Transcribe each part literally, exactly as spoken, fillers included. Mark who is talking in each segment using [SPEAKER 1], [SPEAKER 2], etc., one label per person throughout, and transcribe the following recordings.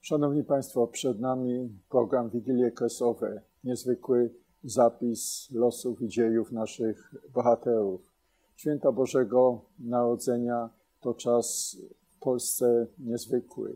[SPEAKER 1] Szanowni Państwo, przed nami program Wigilie Kresowe, niezwykły zapis losów i dziejów naszych bohaterów. Święta Bożego Narodzenia to czas w Polsce niezwykły,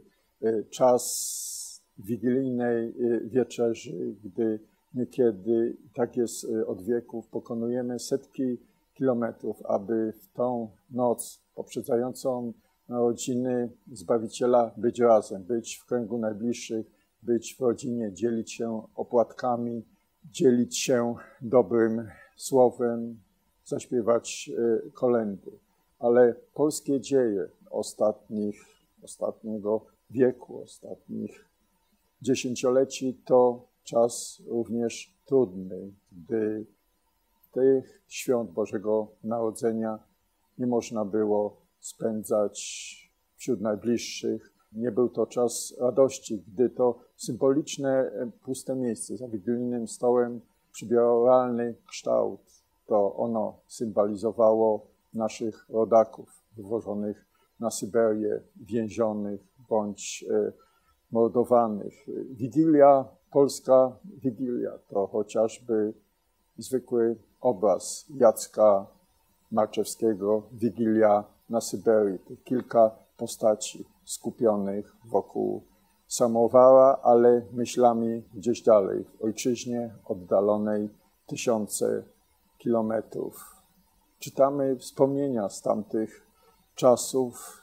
[SPEAKER 1] czas wigilijnej wieczerzy, gdy niekiedy, tak jest od wieków, pokonujemy setki kilometrów, aby w tą noc poprzedzającą narodziny Zbawiciela być razem, być w kręgu najbliższych, być w rodzinie, dzielić się opłatkami, dzielić się dobrym słowem, zaśpiewać kolędy. Ale polskie dzieje ostatnich, ostatniego wieku, ostatnich dziesięcioleci to czas również trudny, gdy tych świąt Bożego Narodzenia nie można było spędzać wśród najbliższych. Nie był to czas radości, gdy to symboliczne, puste miejsce za wigilijnym stołem przybierało realny kształt. To ono symbolizowało naszych rodaków wywożonych na Syberię, więzionych bądź mordowanych. Wigilia, polska Wigilia to chociażby zwykły obraz Jacka Marczewskiego, Wigilia na Syberii. To kilka postaci skupionych wokół samowara, ale myślami gdzieś dalej, w ojczyźnie oddalonej tysiące kilometrów. Czytamy wspomnienia z tamtych czasów,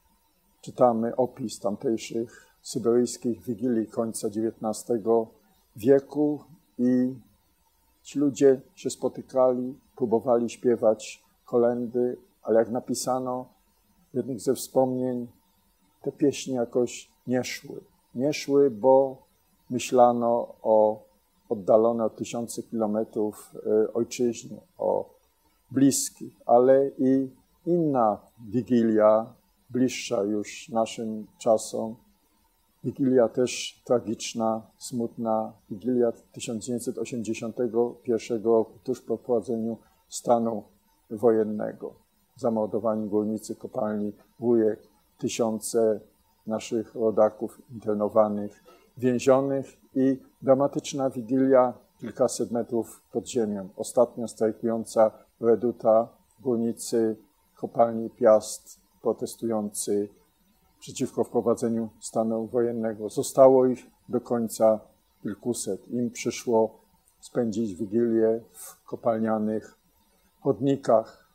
[SPEAKER 1] czytamy opis tamtejszych syberyjskich wigilii końca dziewiętnastego wieku i ci ludzie się spotykali, próbowali śpiewać kolędy, ale jak napisano w jednych ze wspomnień, te pieśni jakoś nie szły. Nie szły, bo myślano o oddalonej od tysiące kilometrów ojczyźnie, o bliskich, ale i inna wigilia, bliższa już naszym czasom, wigilia też tragiczna, smutna, wigilia tysiąc dziewięćset osiemdziesiątego pierwszego roku, tuż po wprowadzeniu stanu wojennego. Zamordowani górnicy kopalni Wujek, tysiące naszych rodaków internowanych, więzionych i dramatyczna wigilia kilkaset metrów pod ziemią. Ostatnia strajkująca reduta, górnicy kopalni Piast protestujący przeciwko wprowadzeniu stanu wojennego. Zostało ich do końca kilkuset. Im przyszło spędzić wigilię w kopalnianych chodnikach.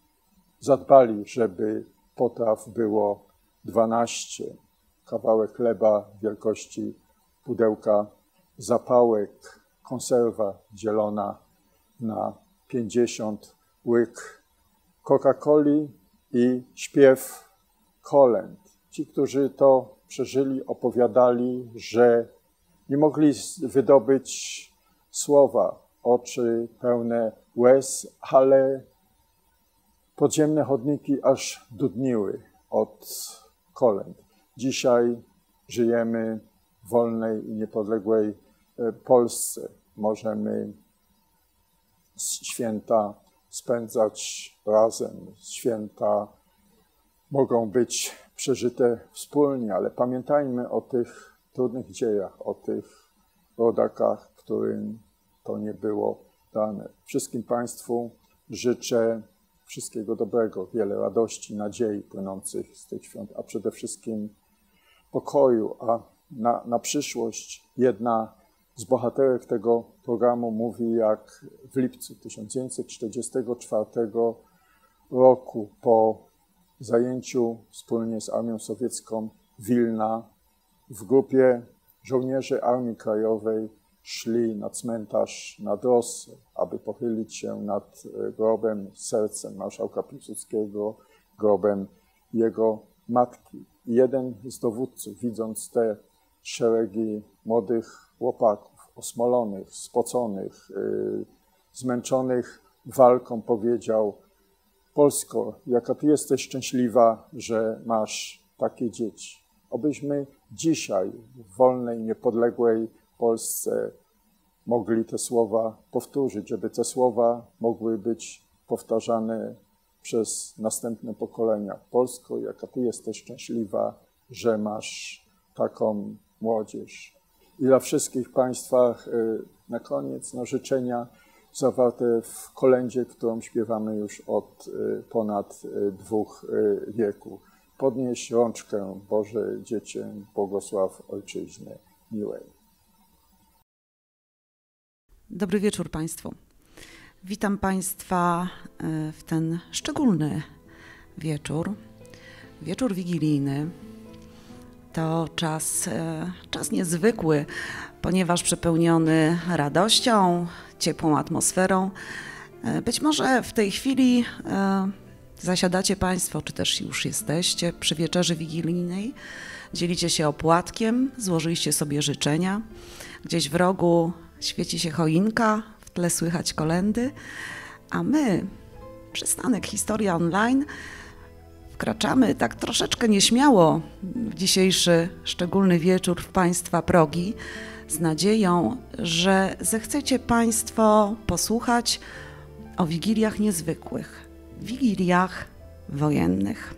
[SPEAKER 1] Zadbali, żeby potraw było dwanaście, kawałek chleba wielkości pudełka zapałek, konserwa dzielona na pięćdziesiąt łyk Coca-Coli i śpiew kolęd. Ci, którzy to przeżyli, opowiadali, że nie mogli wydobyć słowa, oczy pełne łez, ale podziemne chodniki aż dudniły od kolęd. Dzisiaj żyjemy w wolnej i niepodległej Polsce. Możemy święta spędzać razem. Święta mogą być przeżyte wspólnie, ale pamiętajmy o tych trudnych dziejach, o tych rodakach, którym to nie było dane. Wszystkim Państwu życzę wszystkiego dobrego, wiele radości, nadziei płynących z tych świąt, a przede wszystkim pokoju. A na, na przyszłość jedna z bohaterek tego programu mówi, jak w lipcu tysiąc dziewięćset czterdziestego czwartego roku po zajęciu wspólnie z Armią Sowiecką Wilna w grupie żołnierzy Armii Krajowej szli na cmentarz nad Rossę, aby pochylić się nad grobem, sercem marszałka Piłsudskiego, grobem jego matki. I jeden z dowódców, widząc te szeregi młodych chłopaków, osmolonych, spoconych, yy, zmęczonych walką, powiedział: Polsko, jaka Ty jesteś szczęśliwa, że masz takie dzieci. Obyśmy dzisiaj w wolnej, niepodległej Polsce mogli te słowa powtórzyć, żeby te słowa mogły być powtarzane przez następne pokolenia. Polsko, jaka Ty jesteś szczęśliwa, że masz taką młodzież. I dla wszystkich Państwa na koniec no, życzenia zawarte w kolędzie, którą śpiewamy już od ponad dwóch wieków. Podnieś rączkę, Boże Dziecię, błogosław Ojczyźnie miłej.
[SPEAKER 2] Dobry wieczór Państwu. Witam Państwa w ten szczególny wieczór, wieczór wigilijny. To czas, czas niezwykły, ponieważ przepełniony radością, ciepłą atmosferą. Być może w tej chwili zasiadacie Państwo, czy też już jesteście przy wieczerzy wigilijnej, dzielicie się opłatkiem, złożyliście sobie życzenia. Gdzieś w rogu świeci się choinka, w tle słychać kolędy, a my, przystanek Historia Online, wkraczamy tak troszeczkę nieśmiało w dzisiejszy szczególny wieczór w Państwa progi z nadzieją, że zechcecie Państwo posłuchać o wigiliach niezwykłych, wigiliach wojennych.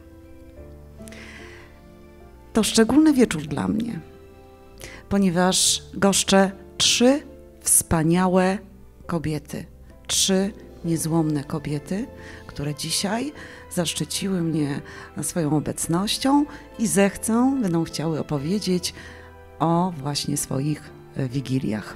[SPEAKER 2] To szczególny wieczór dla mnie, ponieważ goszczę trzy wspaniałe kobiety, trzy niezłomne kobiety, które dzisiaj zaszczyciły mnie swoją obecnością i zechcą, będą chciały opowiedzieć o właśnie swoich wigiliach.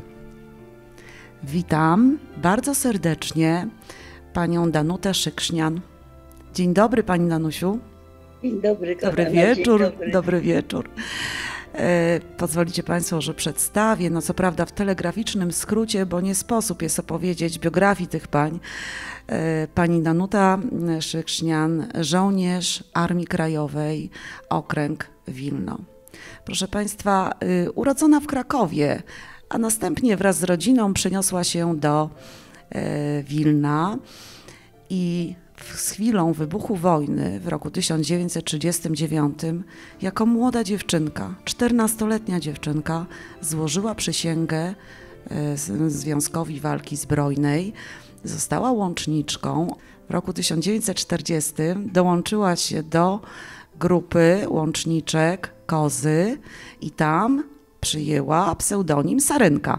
[SPEAKER 2] Witam bardzo serdecznie panią Danutę Szykrznian. Dzień dobry, pani Danusiu.
[SPEAKER 3] Dzień dobry, kochana.
[SPEAKER 2] Dobry wieczór,
[SPEAKER 3] Dzień dobry.
[SPEAKER 2] dobry wieczór. E, pozwolicie Państwo, że przedstawię, no co prawda w telegraficznym skrócie, bo nie sposób jest opowiedzieć biografii tych pań. E, pani Danuta Szykrznian, żołnierz Armii Krajowej, okręg Wilno. Proszę Państwa, y, urodzona w Krakowie, a następnie wraz z rodziną przeniosła się do e, Wilna i z chwilą wybuchu wojny w roku tysiąc dziewięćset trzydziestym dziewiątym jako młoda dziewczynka, czternastoletnia dziewczynka, złożyła przysięgę Związkowi Walki Zbrojnej. Została łączniczką. W roku tysiąc dziewięćset czterdziestym dołączyła się do grupy łączniczek Kozy i tam przyjęła pseudonim Sarynka.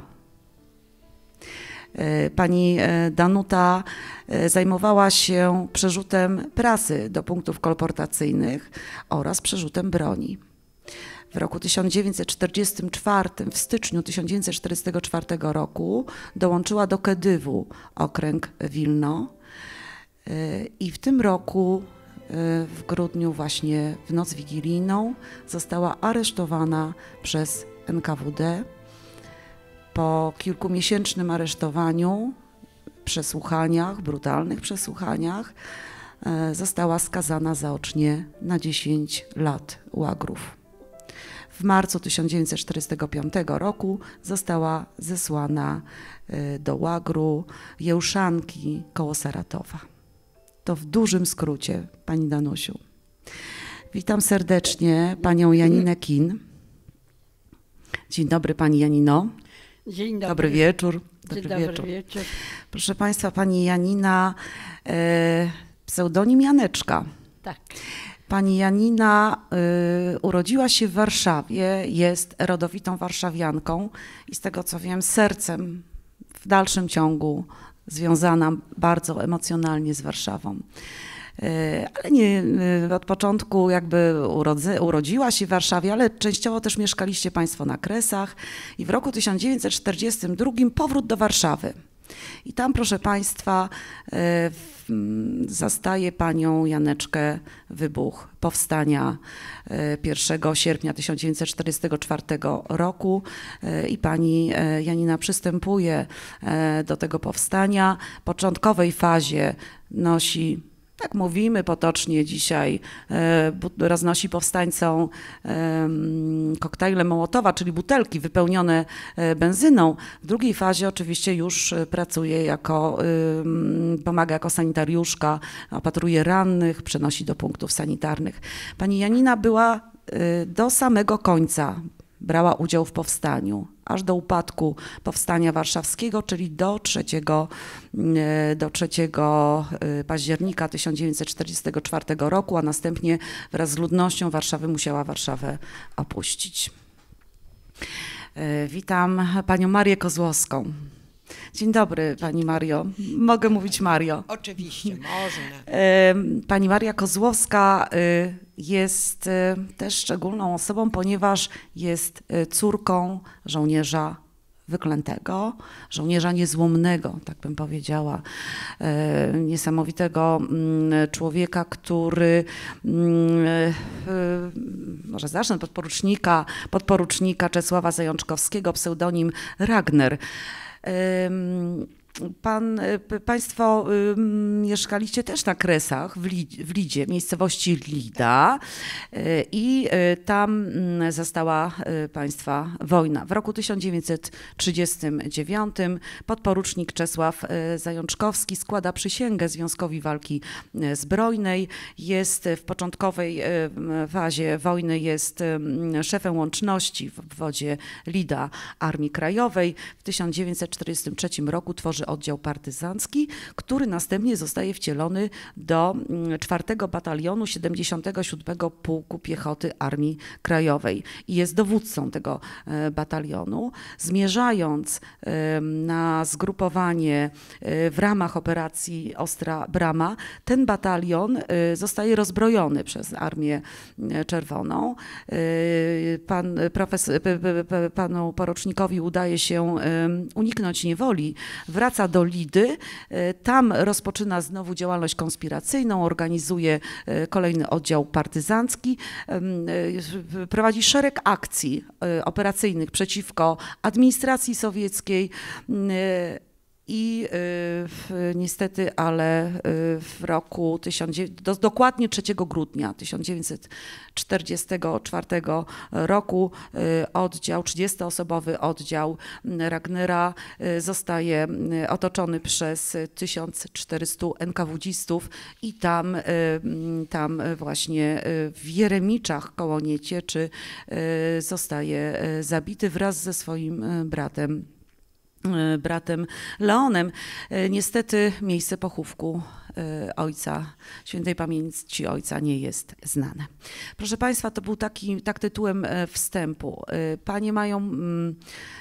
[SPEAKER 2] Pani Danuta zajmowała się przerzutem prasy do punktów kolportacyjnych oraz przerzutem broni. W roku tysiąc dziewięćset czterdziestym czwartym, w styczniu tysiąc dziewięćset czterdziestego czwartego roku dołączyła do Kedywu, okręg Wilno. I w tym roku, w grudniu właśnie w noc wigilijną, została aresztowana przez N K W D. Po kilkumiesięcznym aresztowaniu, przesłuchaniach, brutalnych przesłuchaniach, została skazana zaocznie na dziesięć lat łagrów. W marcu tysiąc dziewięćset czterdziestego piątego roku została zesłana do łagru Jełszanki koło Saratowa. To w dużym skrócie, pani Danusiu. Witam serdecznie panią Janinę Kin. Dzień dobry, pani Janino.
[SPEAKER 3] Dzień dobry.
[SPEAKER 2] Dobry wieczór. Dobry,
[SPEAKER 3] Dzień dobry
[SPEAKER 2] wieczór.
[SPEAKER 3] wieczór.
[SPEAKER 2] Proszę Państwa, pani Janina, e, pseudonim Janeczka.
[SPEAKER 3] Tak.
[SPEAKER 2] Pani Janina e, urodziła się w Warszawie, jest rodowitą warszawianką i z tego co wiem, sercem w dalszym ciągu związana bardzo emocjonalnie z Warszawą. Ale nie od początku jakby urodzy, urodziła się w Warszawie, ale częściowo też mieszkaliście Państwo na Kresach i w roku tysiąc dziewięćset czterdziestym drugim powrót do Warszawy. I tam, proszę Państwa, zastaje panią Janeczkę wybuch powstania pierwszego sierpnia tysiąc dziewięćset czterdziestego czwartego roku i pani Janina przystępuje do tego powstania. W początkowej fazie nosi, tak mówimy potocznie dzisiaj, roznosi powstańcom koktajle Mołotowa, czyli butelki wypełnione benzyną. W drugiej fazie oczywiście już pracuje jako, pomaga jako sanitariuszka, opatruje rannych, przenosi do punktów sanitarnych. Pani Janina była do samego końca, brała udział w powstaniu, aż do upadku powstania warszawskiego, czyli do trzeciego, do trzeciego października tysiąc dziewięćset czterdziestego czwartego roku, a następnie wraz z ludnością Warszawy musiała Warszawę opuścić. Witam panią Marię Kozłowską. Dzień dobry, pani Mario. Mogę mówić Mario?
[SPEAKER 4] Oczywiście, można.
[SPEAKER 2] Pani Maria Kozłowska jest też szczególną osobą, ponieważ jest córką żołnierza wyklętego, żołnierza niezłomnego, tak bym powiedziała, niesamowitego człowieka, który, może zacznę, podporucznika, podporucznika Czesława Zajączkowskiego, pseudonim Ragner. Pan, państwo mieszkaliście też na Kresach, w, Lid, w Lidzie, miejscowości Lida, i tam zastała państwa wojna. W roku tysiąc dziewięćset trzydziestym dziewiątym podporucznik Czesław Zajączkowski składa przysięgę Związkowi Walki Zbrojnej. Jest w początkowej fazie wojny, jest szefem łączności w obwodzie Lida Armii Krajowej. W tysiąc dziewięćset czterdziestym trzecim roku tworzy oddział partyzancki, który następnie zostaje wcielony do czwartego Batalionu siedemdziesiątego siódmego Pułku Piechoty Armii Krajowej i jest dowódcą tego batalionu. Zmierzając na zgrupowanie w ramach operacji Ostra Brama, ten batalion zostaje rozbrojony przez Armię Czerwoną. Pan profesor, panu porocznikowi udaje się uniknąć niewoli, wraca do Lidy, tam rozpoczyna znowu działalność konspiracyjną, organizuje kolejny oddział partyzancki, prowadzi szereg akcji operacyjnych przeciwko administracji sowieckiej. I y, niestety, ale y, w roku tysiąc, do, dokładnie trzeciego grudnia tysiąc dziewięćset czterdziestego czwartego roku y, oddział, trzydziestoosobowy oddział Ragnera y, zostaje y, otoczony przez tysiąc czterystu enkawudzistów i tam, y, tam właśnie y, w Jeremiczach koło Niecieczy y, zostaje y, zabity wraz ze swoim y, bratem. bratem Leonem. Niestety miejsce pochówku ojca, świętej pamięci ojca nie jest znane. Proszę państwa, to był taki, tak tytułem wstępu. Panie mają mm,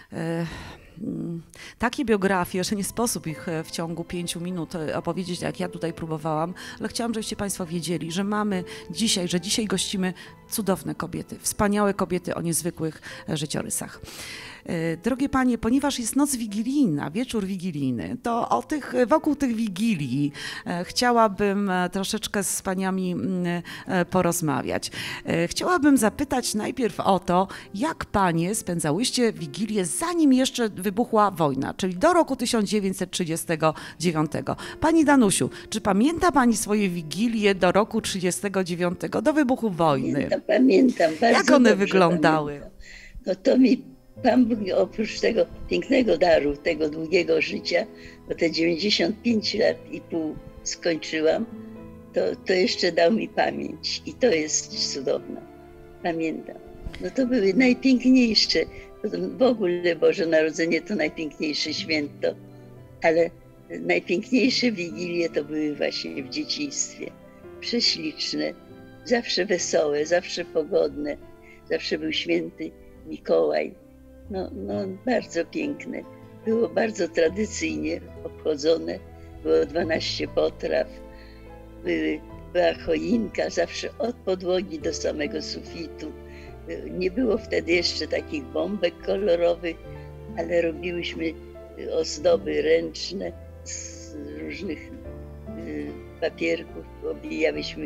[SPEAKER 2] takie biografie, że nie sposób ich w ciągu pięciu minut opowiedzieć, jak ja tutaj próbowałam, ale chciałam, żebyście państwo wiedzieli, że mamy dzisiaj, że dzisiaj gościmy cudowne kobiety, wspaniałe kobiety o niezwykłych życiorysach. Drogie panie, ponieważ jest noc wigilijna, wieczór wigilijny, to o tych, wokół tych wigilii chciałabym troszeczkę z paniami porozmawiać. Chciałabym zapytać najpierw o to, jak panie spędzałyście wigilię, zanim jeszcze wybuchła wojna, czyli do roku tysiąc dziewięćset trzydziestego dziewiątego. Pani Danusiu, czy pamięta pani swoje wigilie do roku trzydziestego dziewiątego, do wybuchu wojny?
[SPEAKER 3] Pamiętam, pamiętam. Bardzo
[SPEAKER 2] jak one
[SPEAKER 3] dobrze
[SPEAKER 2] wyglądały?
[SPEAKER 3] Pamiętam. No to mi Pan Bóg oprócz tego pięknego daru, tego długiego życia, bo te dziewięćdziesiąt pięć lat i pół skończyłam, to, to jeszcze dał mi pamięć i to jest cudowne. Pamiętam. No to były najpiękniejsze, w ogóle Boże Narodzenie to najpiękniejsze święto, ale najpiękniejsze wigilie to były właśnie w dzieciństwie. Prześliczne, zawsze wesołe, zawsze pogodne, zawsze był święty Mikołaj. No, no bardzo piękne. Było bardzo tradycyjnie obchodzone. Było dwanaście potraw, były, była choinka zawsze od podłogi do samego sufitu. Nie było wtedy jeszcze takich bombek kolorowych, ale robiłyśmy ozdoby ręczne z różnych papierków. Obijałyśmy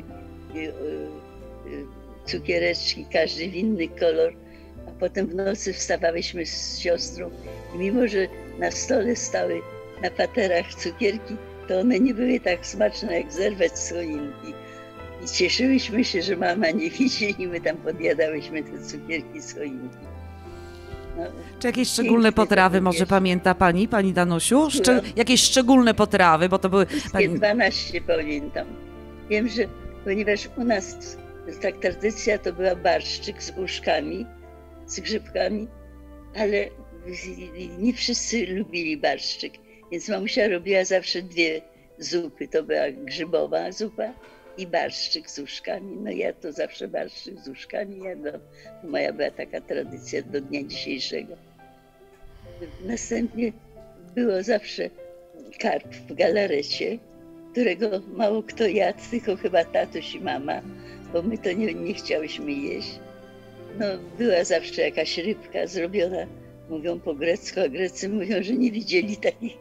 [SPEAKER 3] cukiereczki, każdy w inny kolor. A potem w nocy wstawałyśmy z siostrą i mimo, że na stole stały na paterach cukierki, to one nie były tak smaczne jak zerwać z choinki. I cieszyłyśmy się, że mama nie widzi i my tam podjadałyśmy te cukierki z choinki. No,
[SPEAKER 2] czy jakieś szczególne potrawy może pamięta pani, pani Danusiu? Szcze jakieś szczególne potrawy, bo to były...
[SPEAKER 3] Pani... dwanaście pamiętam. Wiem, że ponieważ u nas tak tradycja to była barszczyk z uszkami, z grzybkami, ale nie wszyscy lubili barszczyk, więc mamusia robiła zawsze dwie zupy. To była grzybowa zupa i barszczyk z uszkami. No ja to zawsze barszczyk z uszkami jadłam. To moja była taka tradycja do dnia dzisiejszego. Następnie było zawsze karp w galarecie, którego mało kto jadł, tylko chyba tatuś i mama, bo my to nie, nie chciałyśmy jeść. No, była zawsze jakaś rybka zrobiona, mówią po grecku, a Grecy mówią, że nie widzieli takich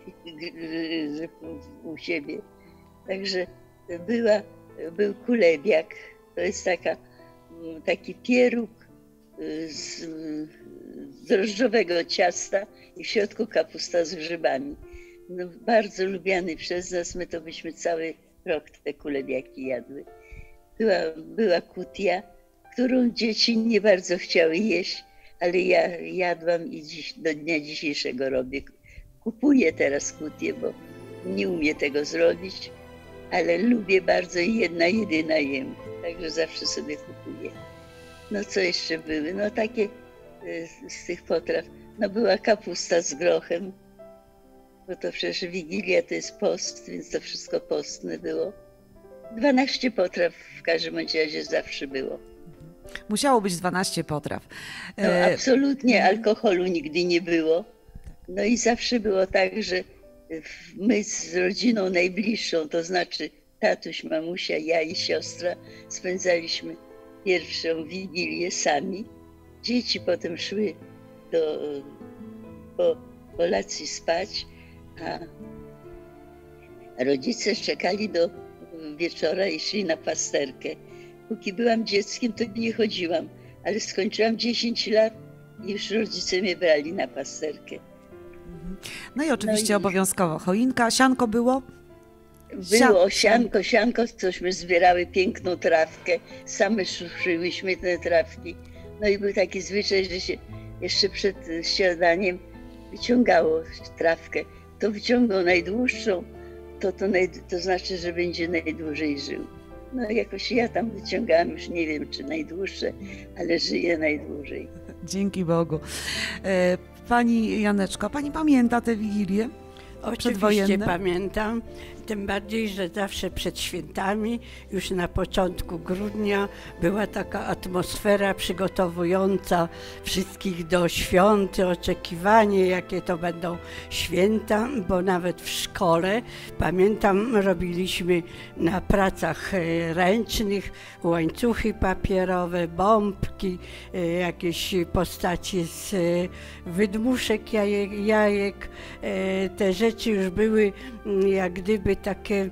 [SPEAKER 3] u siebie. Także była, był kulebiak, to jest taka, taki pieróg z, z drożdżowego ciasta i w środku kapusta z grzybami. No, bardzo lubiany przez nas, my to byśmy cały rok te kulebiaki jadły. Była, była kutia, którą dzieci nie bardzo chciały jeść, ale ja jadłam i dziś, do dnia dzisiejszego robię. Kupuję teraz kutię, bo nie umiem tego zrobić, ale lubię bardzo i jedna jedyna jem, także zawsze sobie kupuję. No co jeszcze były? No takie z tych potraw, no była kapusta z grochem, bo to przecież Wigilia to jest post, więc to wszystko postne było. dwanaście potraw w każdym razie zawsze było.
[SPEAKER 2] Musiało być dwanaście potraw.
[SPEAKER 3] No, absolutnie alkoholu nigdy nie było. No i zawsze było tak, że my z rodziną najbliższą, to znaczy tatuś, mamusia, ja i siostra, spędzaliśmy pierwszą Wigilię sami. Dzieci potem szły do, po kolacji spać, a rodzice czekali do wieczora i szli na pasterkę. Póki byłam dzieckiem, to nie chodziłam, ale skończyłam dziesięć lat i już rodzice mnie brali na pasterkę.
[SPEAKER 2] No i oczywiście no i... obowiązkowo choinka, sianko było?
[SPEAKER 3] Było sianko, sianko, cośmy zbierały piękną trawkę, same suszyłyśmy te trawki. No i był taki zwyczaj, że się jeszcze przed śniadaniem wyciągało trawkę. Kto wyciągnął najdłuższą, to, to, naj, to znaczy, że będzie najdłużej żył. No jakoś ja tam wyciągałam, już nie wiem, czy najdłuższe, ale żyję najdłużej.
[SPEAKER 2] Dzięki Bogu. Pani Janeczko, pani pamięta te Wigilię?
[SPEAKER 4] Oczywiście pamiętam, tym bardziej, że zawsze przed świętami, już na początku grudnia, była taka atmosfera przygotowująca wszystkich do świąt, oczekiwanie, jakie to będą święta, bo nawet w szkole, pamiętam, robiliśmy na pracach ręcznych łańcuchy papierowe, bombki, jakieś postaci z wydmuszek, jajek, jajek. Te rzeczy już były jak gdyby takie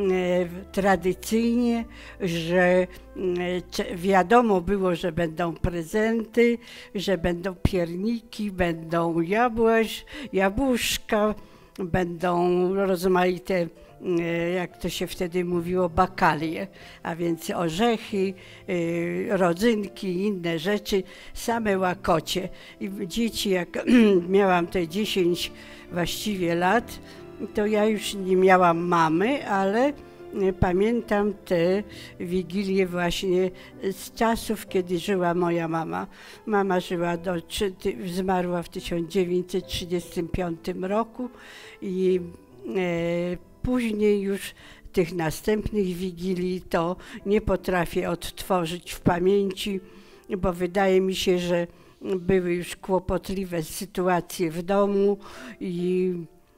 [SPEAKER 4] tradycyjnie, że wiadomo było, że będą prezenty, że będą pierniki, będą jabłaś, jabłuszka, będą rozmaite, jak to się wtedy mówiło, bakalie, a więc orzechy, rodzynki i inne rzeczy, same łakocie. I dzieci, jak miałam te dziesięć właściwie lat, to ja już nie miałam mamy, ale pamiętam te Wigilie właśnie z czasów, kiedy żyła moja mama. Mama żyła do, zmarła w tysiąc dziewięćset trzydziestym piątym roku i e, później już tych następnych Wigilii to nie potrafię odtworzyć w pamięci, bo wydaje mi się, że były już kłopotliwe sytuacje w domu i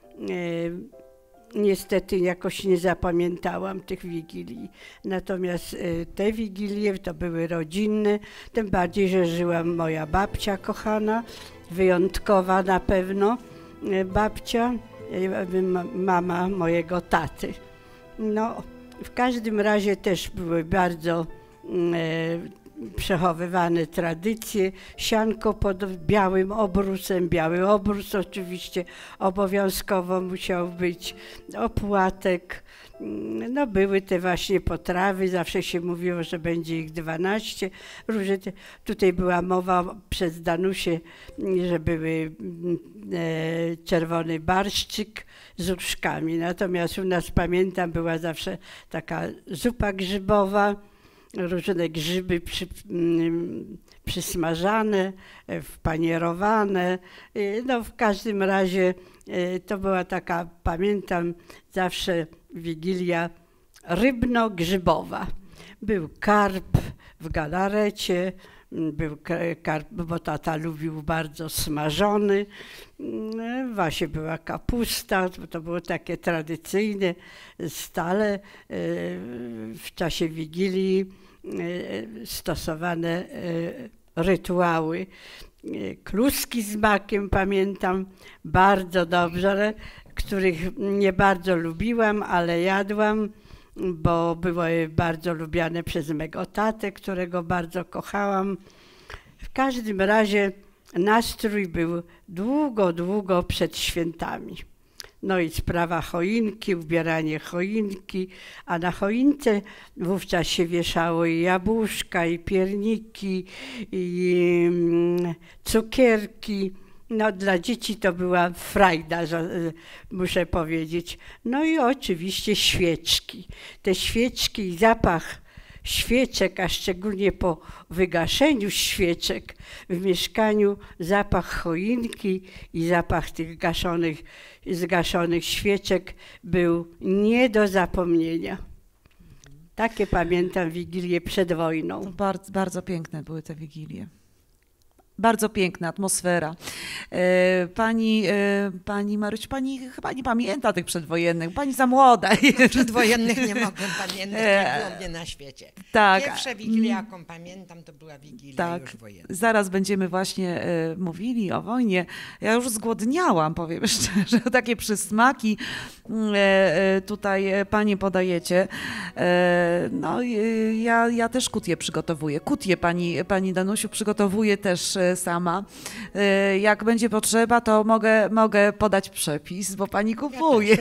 [SPEAKER 4] e, niestety jakoś nie zapamiętałam tych Wigilii. Natomiast e, te Wigilie to były rodzinne, tym bardziej, że żyła moja babcia kochana, wyjątkowa na pewno e, babcia, e, mama mojego taty. No, w każdym razie też były bardzo e, przechowywane tradycje, sianko pod białym obrusem, biały obrus oczywiście obowiązkowo musiał być, opłatek, no były te właśnie potrawy, zawsze się mówiło, że będzie ich dwanaście, różne te, tutaj była mowa przez Danusię, że były e, czerwony barszczyk z różkami, natomiast u nas, pamiętam, była zawsze taka zupa grzybowa, różne grzyby przy, przysmażane, wpanierowane. No w każdym razie to była taka, pamiętam, zawsze Wigilia rybno-grzybowa. Był karp w galarecie, był karp, bo tata lubił bardzo smażony. Właśnie była kapusta, to było takie tradycyjne, stale w czasie Wigilii stosowane rytuały. Kluski z makiem pamiętam bardzo dobrze, ale których nie bardzo lubiłam, ale jadłam, bo były bardzo lubiane przez mego tatę, którego bardzo kochałam. W każdym razie nastrój był długo, długo przed świętami. No i sprawa choinki, ubieranie choinki, a na choince wówczas się wieszało i jabłuszka, i pierniki, i cukierki. No dla dzieci to była frajda, muszę powiedzieć. No i oczywiście świeczki. Te świeczki i zapach świeczek, a szczególnie po wygaszeniu świeczek w mieszkaniu, zapach choinki i zapach tych gaszonych, zgaszonych świeczek był nie do zapomnienia. Takie pamiętam Wigilie przed wojną.
[SPEAKER 2] To bardzo, bardzo piękne były te Wigilie. Bardzo piękna atmosfera. Pani, pani Maryś, pani chyba nie pamięta tych przedwojennych, pani za młoda.
[SPEAKER 5] No, przedwojennych nie mogłem pamiętać, nie było mnie na świecie.
[SPEAKER 2] Tak.
[SPEAKER 5] Pierwsza Wigilia, jaką pamiętam, to była Wigilia
[SPEAKER 2] tak.
[SPEAKER 5] już wojenna.
[SPEAKER 2] Zaraz będziemy właśnie e, mówili o wojnie. Ja już zgłodniałam, powiem szczerze, takie przysmaki e, e, tutaj panie podajecie. E, no ja, ja też kutię przygotowuję. Kutię pani, pani Danusiu przygotowuje też sama. Jak będzie potrzeba, to mogę, mogę podać przepis, bo pani kupuje.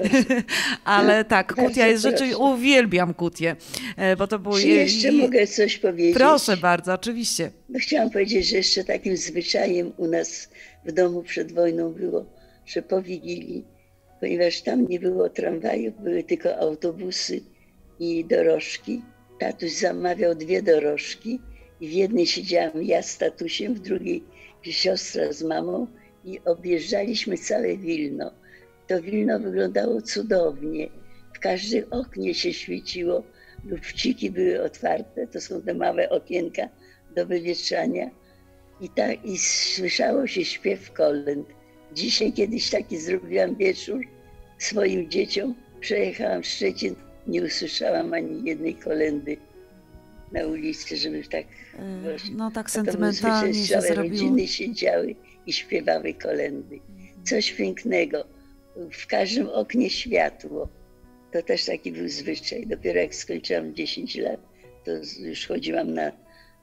[SPEAKER 2] Ale tak, kutia jest rzeczywiście, uwielbiam kutię, bo to było...
[SPEAKER 3] Czy jeszcze mogę coś powiedzieć?
[SPEAKER 2] Proszę bardzo, oczywiście.
[SPEAKER 3] No, chciałam powiedzieć, że jeszcze takim zwyczajem u nas w domu przed wojną było, że po Wigilii, ponieważ tam nie było tramwajów, były tylko autobusy i dorożki, tatuś zamawiał dwie dorożki. I w jednej siedziałam ja z tatusiem, w drugiej siostra z mamą i objeżdżaliśmy całe Wilno. To Wilno wyglądało cudownie. W każdym oknie się świeciło, lufciki były otwarte, to są te małe okienka do wywietrzania. I, tak, i słyszało się śpiew kolęd. Dzisiaj kiedyś taki zrobiłam wieczór swoim dzieciom. Przejechałam Szczecin, nie usłyszałam ani jednej kolędy na ulicy, żeby tak...
[SPEAKER 2] No tak sentymentalnie się
[SPEAKER 3] całe
[SPEAKER 2] zrobiło.
[SPEAKER 3] rodziny siedziały i śpiewały kolędy. Coś pięknego. W każdym oknie światło. To też taki był zwyczaj. Dopiero jak skończyłam dziesięć lat, to już chodziłam na y,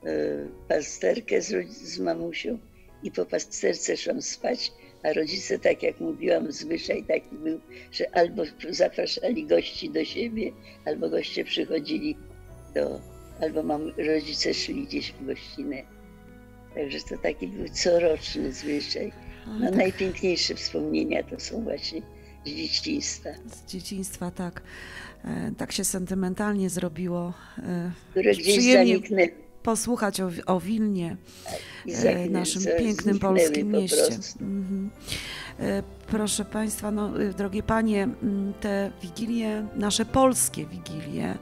[SPEAKER 3] pasterkę z, z mamusią i po pasterce szłam spać, a rodzice, tak jak mówiłam, zwyczaj taki był, że albo zapraszali gości do siebie, albo goście przychodzili do... albo mam, rodzice szli gdzieś w gościnę. Także to taki był coroczny zwyczaj. No tak. Najpiękniejsze wspomnienia to są właśnie z dzieciństwa.
[SPEAKER 2] Z dzieciństwa, tak. E, tak się sentymentalnie zrobiło. E,
[SPEAKER 3] które gdzieś zaniknęły.
[SPEAKER 2] Posłuchać o, o Wilnie,
[SPEAKER 3] I
[SPEAKER 2] e, naszym pięknym polskim
[SPEAKER 3] po
[SPEAKER 2] mieście.
[SPEAKER 3] Mhm.
[SPEAKER 2] E, proszę Państwa, no, drogie Panie, te Wigilie, nasze polskie Wigilie,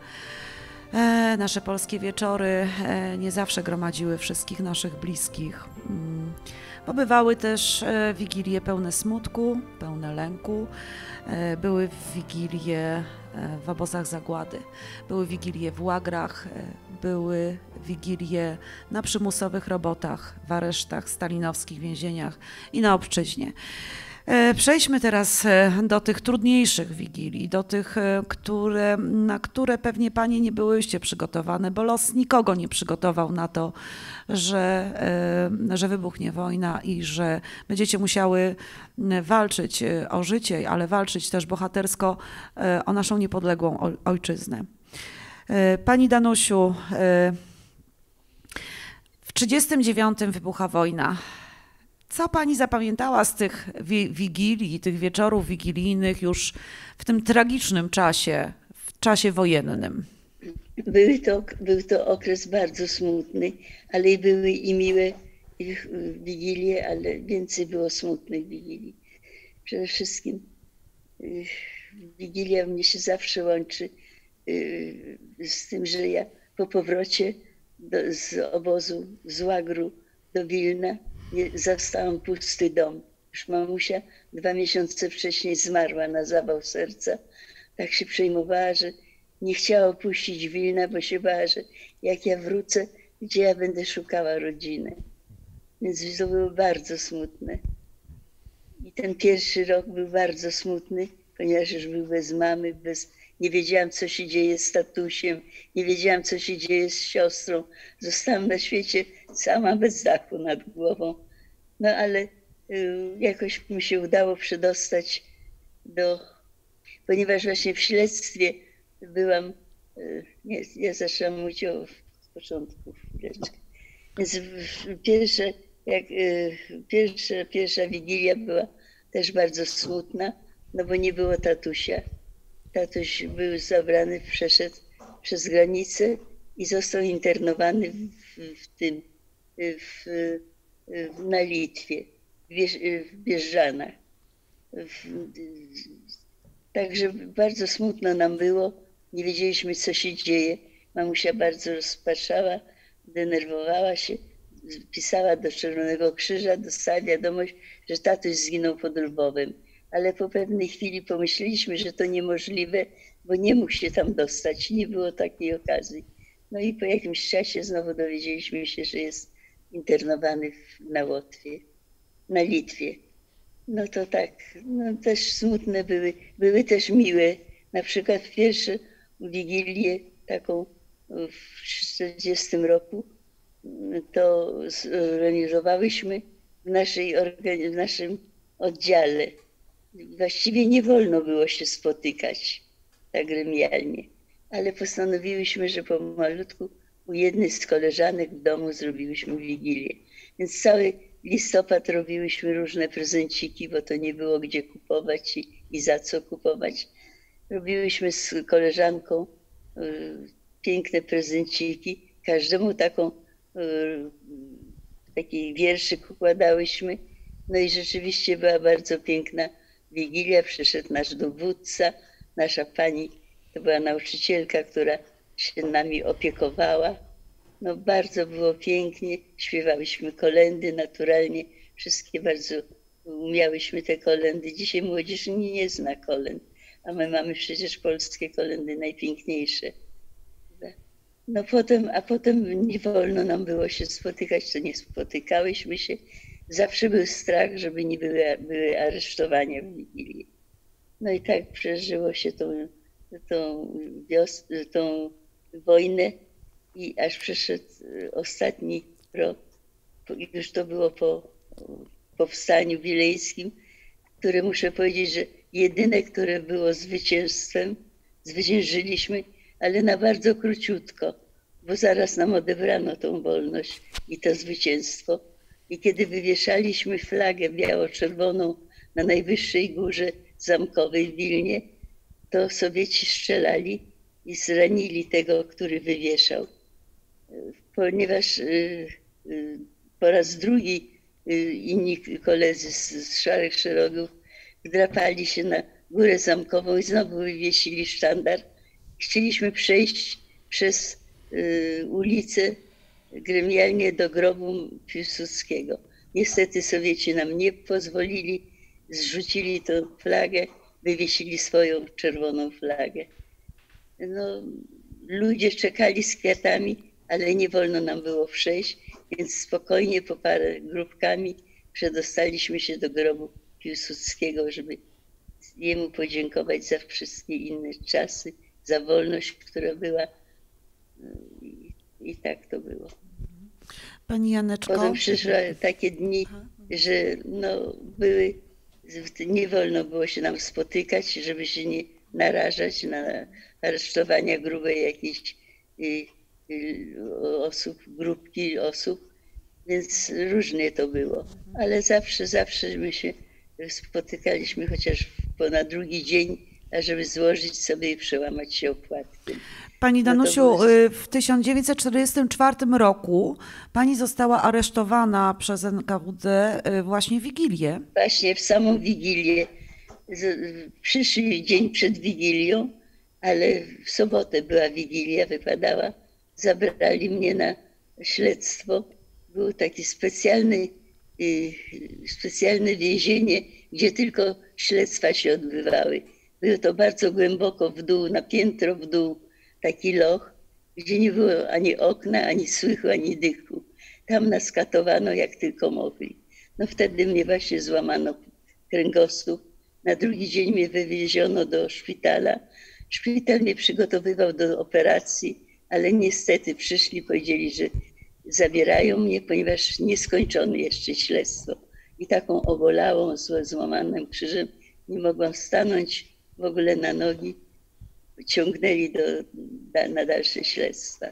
[SPEAKER 2] E, nasze polskie wieczory e, nie zawsze gromadziły wszystkich naszych bliskich, mm, bo bywały też e, wigilie pełne smutku, pełne lęku, e, były wigilie e, w obozach zagłady, były wigilie w łagrach, e, były wigilie na przymusowych robotach, w aresztach, stalinowskich więzieniach i na obczyźnie. Przejdźmy teraz do tych trudniejszych wigilii, do tych, które, na które pewnie Panie nie byłyście przygotowane, bo los nikogo nie przygotował na to, że, że wybuchnie wojna i że będziecie musiały walczyć o życie, ale walczyć też bohatersko o naszą niepodległą ojczyznę. Pani Danusiu, w trzydziestym dziewiątym wybucha wojna. Co Pani zapamiętała z tych wigilii, tych wieczorów wigilijnych już w tym tragicznym czasie, w czasie wojennym?
[SPEAKER 3] Były to, był to okres bardzo smutny, ale były i miłe wigilie, ale więcej było smutnych wigilii. Przede wszystkim Wigilia mnie się zawsze łączy z tym, że ja po powrocie do, z obozu z Łagru do Wilna zastałam pusty dom. Już mamusia dwa miesiące wcześniej zmarła na zawał serca. Tak się przejmowała, że nie chciała opuścić Wilna, bo się bała, że jak ja wrócę, gdzie ja będę szukała rodziny. Więc to było bardzo smutne. I ten pierwszy rok był bardzo smutny, ponieważ już był bez mamy, bez... nie wiedziałam, co się dzieje z tatusiem, nie wiedziałam, co się dzieje z siostrą. Zostałam na świecie sama bez dachu nad głową. No ale y, jakoś mi się udało przedostać do... Ponieważ właśnie w śledztwie byłam... Y, nie, ja zaczęłam mówić o w początku chwileczkę. Więc pierwsze, jak, y, pierwsza, pierwsza Wigilia była też bardzo smutna, no bo nie było tatusia. Tatuś był zabrany, przeszedł przez granicę i został internowany w, w tym, w, w, na Litwie, w, Bierz, w Bieżanach. W, także bardzo smutno nam było, nie wiedzieliśmy, co się dzieje. Mamusia bardzo rozpaczała, denerwowała się, pisała do Czerwonego Krzyża, dostała wiadomość, że tatuś zginął pod Lwowem. Ale po pewnej chwili pomyśleliśmy, że to niemożliwe, bo nie mógł się tam dostać, nie było takiej okazji. No i po jakimś czasie znowu dowiedzieliśmy się, że jest internowany na Łotwie, na Litwie. No to tak, no też smutne były, były też miłe. Na przykład w pierwszą Wigilię, taką w czterdziestym roku, to zorganizowałyśmy w, naszej, w naszym oddziale. Właściwie nie wolno było się spotykać tak gremialnie, ale postanowiłyśmy, że pomalutku u jednej z koleżanek w domu zrobiłyśmy Wigilię. Więc cały listopad robiłyśmy różne prezenciki, bo to nie było gdzie kupować i, i za co kupować. Robiłyśmy z koleżanką y, piękne prezenciki, każdemu taką, y, taki wierszyk układałyśmy. No i rzeczywiście była bardzo piękna Wigilia, przyszedł nasz dowódca, nasza pani, to była nauczycielka, która się nami opiekowała. No bardzo było pięknie, śpiewałyśmy kolendy naturalnie, wszystkie bardzo umiałyśmy te kolendy. Dzisiaj młodzież nie, nie zna kolęd, a my mamy przecież polskie kolendy najpiękniejsze. No potem, a potem nie wolno nam było się spotykać, to nie spotykałyśmy się. Zawsze był strach, żeby nie były, były aresztowania w Wigilię. No i tak przeżyło się tą, tą, wios, tą wojnę i aż przyszedł ostatni rok, już to było po powstaniu wileńskim, które muszę powiedzieć, że jedyne, które było zwycięstwem, zwyciężyliśmy, ale na bardzo króciutko, bo zaraz nam odebrano tą wolność i to zwycięstwo. I kiedy wywieszaliśmy flagę biało-czerwoną na najwyższej górze zamkowej w Wilnie, to Sowieci strzelali i zranili tego, który wywieszał. Ponieważ po raz drugi inni koledzy z, z Szarych Szeregów wdrapali się na górę zamkową i znowu wywiesili sztandar. Chcieliśmy przejść przez ulicę gremialnie do grobu Piłsudskiego. Niestety Sowieci nam nie pozwolili, zrzucili tę flagę, wywiesili swoją czerwoną flagę. No, ludzie czekali z kwiatami, ale nie wolno nam było przejść, więc spokojnie po parę grupkami przedostaliśmy się do grobu Piłsudskiego, żeby jemu podziękować za wszystkie inne czasy, za wolność, która była. I, i tak to było.
[SPEAKER 2] Pani Janeczko.
[SPEAKER 3] Potem przyszły takie dni, że no, były, nie wolno było się nam spotykać, żeby się nie narażać na aresztowania grube jakichś y, y, osób, grupki osób, więc różnie to było. Ale zawsze, zawsze my się spotykaliśmy chociaż na drugi dzień, ażeby złożyć sobie i przełamać się opłatkiem.
[SPEAKER 2] Pani Danusiu,
[SPEAKER 3] no było...
[SPEAKER 2] w tysiąc dziewięćset czterdziestym czwartym roku pani została aresztowana przez N K W D właśnie w Wigilię.
[SPEAKER 3] Właśnie w samą Wigilię. Przyszły dzień przed Wigilią, ale w sobotę była Wigilia, wypadała, zabrali mnie na śledztwo. Było takie specjalne, specjalne więzienie, gdzie tylko śledztwa się odbywały. Było to bardzo głęboko w dół, na piętro w dół, taki loch, gdzie nie było ani okna, ani słychu, ani dychu. Tam nas katowano jak tylko mogli. No wtedy mnie właśnie złamano kręgosłup. Na drugi dzień mnie wywieziono do szpitala. Szpital mnie przygotowywał do operacji, ale niestety przyszli, powiedzieli, że zabierają mnie, ponieważ nieskończone jeszcze śledztwo. I taką obolałą, z złamanym krzyżem nie mogłam stanąć w ogóle na nogi. Ciągnęli do, na dalsze śledztwa.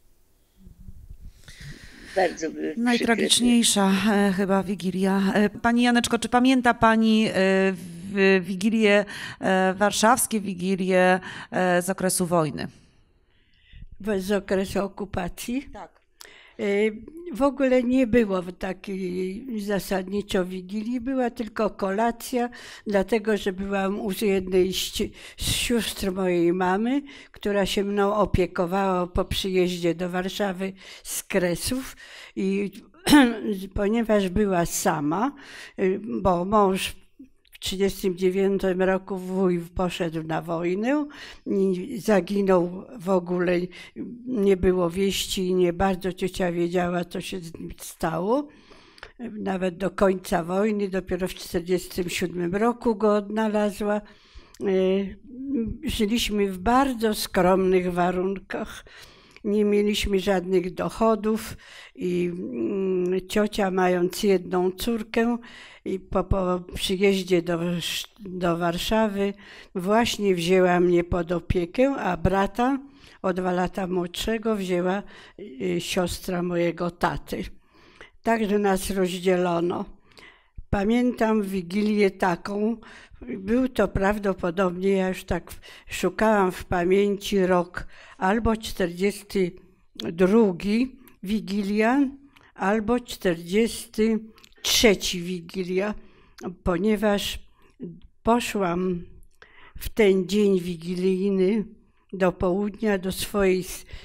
[SPEAKER 3] Bardzo były
[SPEAKER 2] Najtragiczniejsza e, chyba Wigilia. E, Pani Janeczko, czy pamięta Pani e, w, Wigilię e, warszawskie, Wigilię e, z okresu wojny?
[SPEAKER 4] Z okresu okupacji?
[SPEAKER 2] Tak.
[SPEAKER 4] W ogóle nie było takiej zasadniczo Wigilii, była tylko kolacja, dlatego że byłam u jednej z sióstr mojej mamy, która się mną opiekowała po przyjeździe do Warszawy z Kresów i ponieważ była sama, bo mąż w tysiąc dziewięćset trzydziestym dziewiątym roku wuj poszedł na wojnę i zaginął w ogóle, nie było wieści i nie bardzo ciocia wiedziała, co się z nim stało. Nawet do końca wojny, dopiero w tysiąc dziewięćset czterdziestym siódmym roku go odnalazła. Żyliśmy w bardzo skromnych warunkach. Nie mieliśmy żadnych dochodów i ciocia, mając jedną córkę, i po, po przyjeździe do, do Warszawy właśnie wzięła mnie pod opiekę, a brata o dwa lata młodszego wzięła siostra mojego taty. Także nas rozdzielono. Pamiętam Wigilię taką, był to prawdopodobnie, ja już tak szukałam w pamięci, rok albo czterdziesty drugi Wigilia, albo czterdziesty trzeci Wigilia, ponieważ poszłam w ten dzień wigilijny do południa do swojej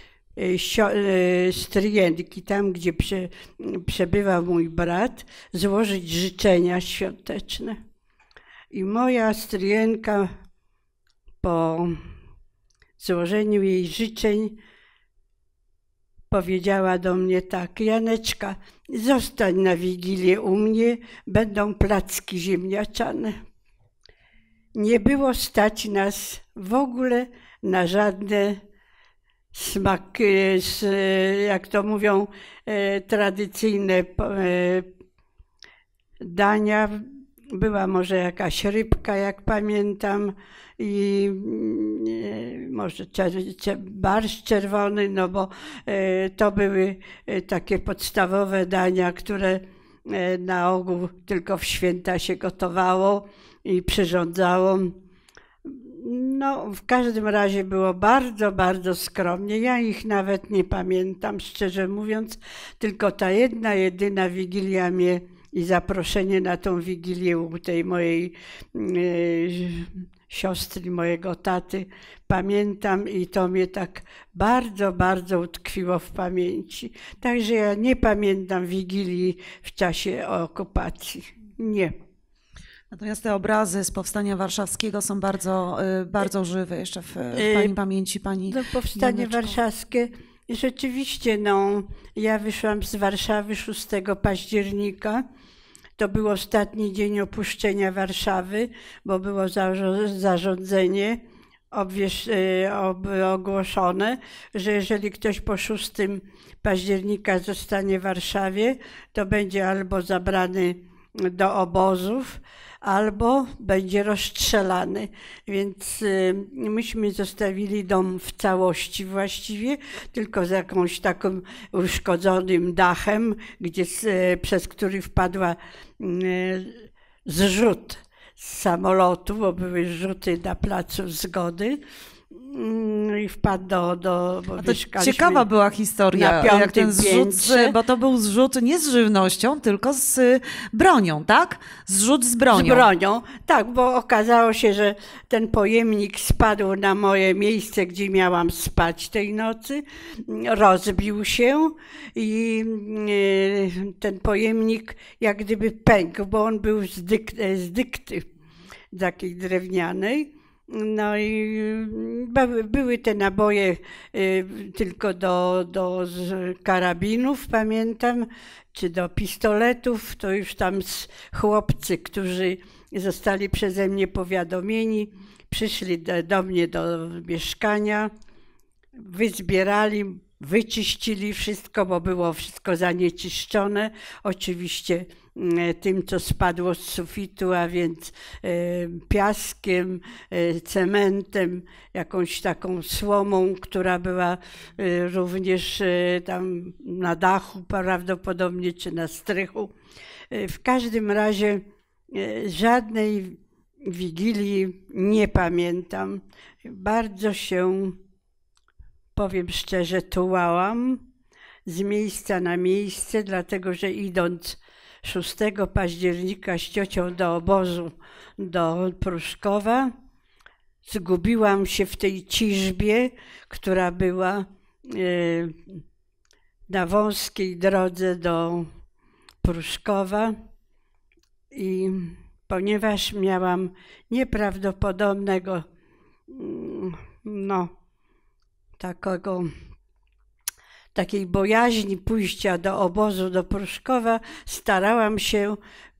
[SPEAKER 4] stryjenki, tam gdzie prze, przebywał mój brat, złożyć życzenia świąteczne. I moja stryjenka po złożeniu jej życzeń powiedziała do mnie tak: Janeczka, zostań na Wigilię u mnie, będą placki ziemniaczane. Nie było stać nas w ogóle na żadne smak, jak to mówią, tradycyjne dania. Była może jakaś rybka, jak pamiętam, i może barszcz czerwony, no bo to były takie podstawowe dania, które na ogół tylko w święta się gotowało i przyrządzało. No, w każdym razie było bardzo, bardzo skromnie. Ja ich nawet nie pamiętam, szczerze mówiąc, tylko ta jedna, jedyna Wigilia mnie i zaproszenie na tą Wigilię u tej mojej e, siostry, mojego taty, pamiętam i to mnie tak bardzo, bardzo utkwiło w pamięci. Także ja nie pamiętam Wigilii w czasie okupacji. Nie.
[SPEAKER 2] Natomiast te obrazy z Powstania Warszawskiego są bardzo, bardzo żywe jeszcze w, w Pani pamięci, Pani
[SPEAKER 4] No, Powstanie
[SPEAKER 2] Janeczko.
[SPEAKER 4] Warszawskie, rzeczywiście, no, ja wyszłam z Warszawy szóstego października. To był ostatni dzień opuszczenia Warszawy, bo było zarządzenie obwiesz, ogłoszone, że jeżeli ktoś po szóstego października zostanie w Warszawie, to będzie albo zabrany do obozów, albo będzie rozstrzelany. Więc myśmy zostawili dom w całości właściwie, tylko z jakąś taką uszkodzonym dachem, gdzie, przez który wpadła zrzut z samolotu, bo były zrzuty na placu Zgody. i wpadł do... do bo
[SPEAKER 2] to ciekawa była historia,
[SPEAKER 4] na
[SPEAKER 2] jak ten zrzut,
[SPEAKER 4] piętrze.
[SPEAKER 2] bo to był zrzut nie z żywnością, tylko z bronią, tak? Zrzut z bronią.
[SPEAKER 4] Z bronią, tak, bo okazało się, że ten pojemnik spadł na moje miejsce, gdzie miałam spać tej nocy, rozbił się i ten pojemnik jak gdyby pękł, bo on był z, dyk, z dykty takiej drewnianej. No i były te naboje tylko do, do karabinów, pamiętam, czy do pistoletów. To już tam chłopcy, którzy zostali przeze mnie powiadomieni, przyszli do, do mnie do mieszkania, wyzbierali, wyczyścili wszystko, bo było wszystko zanieczyszczone. Oczywiście tym, co spadło z sufitu, a więc piaskiem, cementem, jakąś taką słomą, która była również tam na dachu prawdopodobnie, czy na strychu. W każdym razie żadnej wigilii nie pamiętam. Bardzo się, powiem szczerze, tułałam z miejsca na miejsce, dlatego że idąc szóstego października z ciocią do obozu do Pruszkowa, zgubiłam się w tej ciżbie, która była na wąskiej drodze do Pruszkowa i ponieważ miałam nieprawdopodobnego, no, takiego takiej bojaźni pójścia do obozu do Pruszkowa, starałam się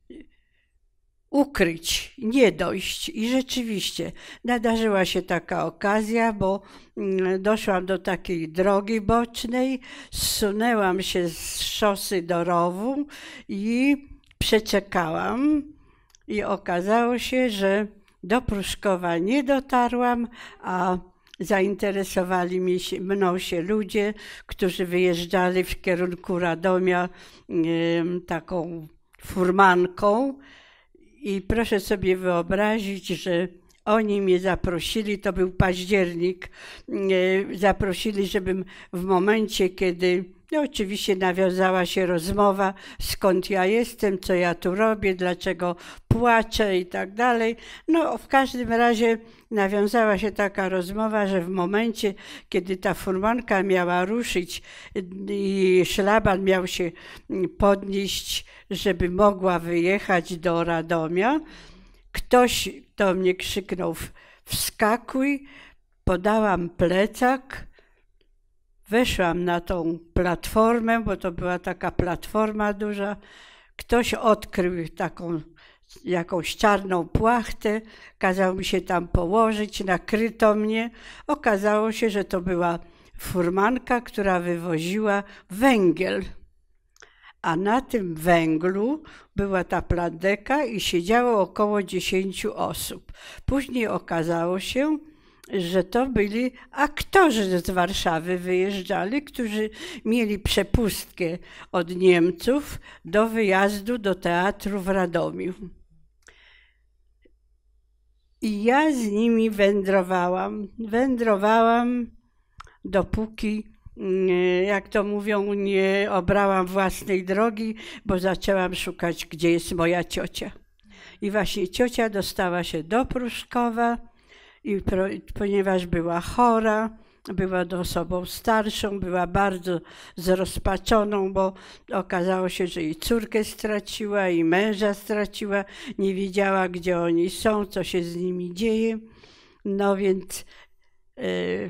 [SPEAKER 4] ukryć, nie dojść. I rzeczywiście nadarzyła się taka okazja, bo doszłam do takiej drogi bocznej, zsunęłam się z szosy do rowu i przeczekałam. I okazało się, że do Pruszkowa nie dotarłam, a zainteresowali mnie się, mną się ludzie, którzy wyjeżdżali w kierunku Radomia e, taką furmanką i proszę sobie wyobrazić, że oni mnie zaprosili, to był październik, e, zaprosili, żebym w momencie, kiedy no oczywiście nawiązała się rozmowa, skąd ja jestem, co ja tu robię, dlaczego płaczę i tak dalej. No w każdym razie nawiązała się taka rozmowa, że w momencie, kiedy ta furmanka miała ruszyć i szlaban miał się podnieść, żeby mogła wyjechać do Radomia, ktoś do mnie krzyknął: wskakuj, podałam plecak, weszłam na tą platformę, bo to była taka platforma duża. Ktoś odkrył taką jakąś czarną płachtę, kazał mi się tam położyć, nakryto mnie. Okazało się, że to była furmanka, która wywoziła węgiel. A na tym węglu była ta plandeka i siedziało około dziesięciu osób. Później okazało się, że to byli aktorzy z Warszawy wyjeżdżali, którzy mieli przepustkę od Niemców do wyjazdu do teatru w Radomiu. I ja z nimi wędrowałam. Wędrowałam, dopóki, jak to mówią, nie obrałam własnej drogi, bo zaczęłam szukać, gdzie jest moja ciocia. I właśnie ciocia dostała się do Pruszkowa, i pro, ponieważ była chora, była osobą starszą, była bardzo zrozpaczoną, bo okazało się, że i córkę straciła, i męża straciła, nie wiedziała, gdzie oni są, co się z nimi dzieje. No więc yy,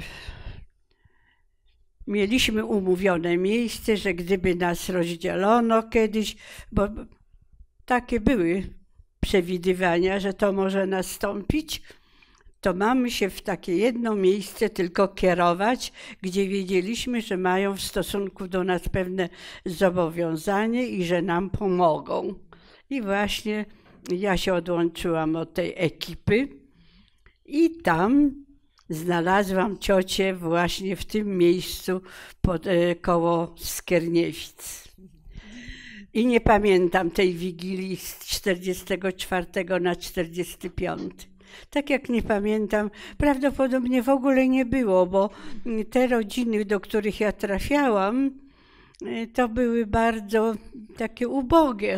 [SPEAKER 4] mieliśmy umówione miejsce, że gdyby nas rozdzielono kiedyś, bo takie były przewidywania, że to może nastąpić, to mamy się w takie jedno miejsce tylko kierować, gdzie wiedzieliśmy, że mają w stosunku do nas pewne zobowiązanie i że nam pomogą. I właśnie ja się odłączyłam od tej ekipy i tam znalazłam ciocię właśnie w tym miejscu pod, koło Skierniewic. I nie pamiętam tej wigilii z czterdziestego czwartego na czterdziesty piąty. tak jak nie pamiętam, prawdopodobnie w ogóle nie było, bo te rodziny, do których ja trafiałam, to były bardzo takie ubogie.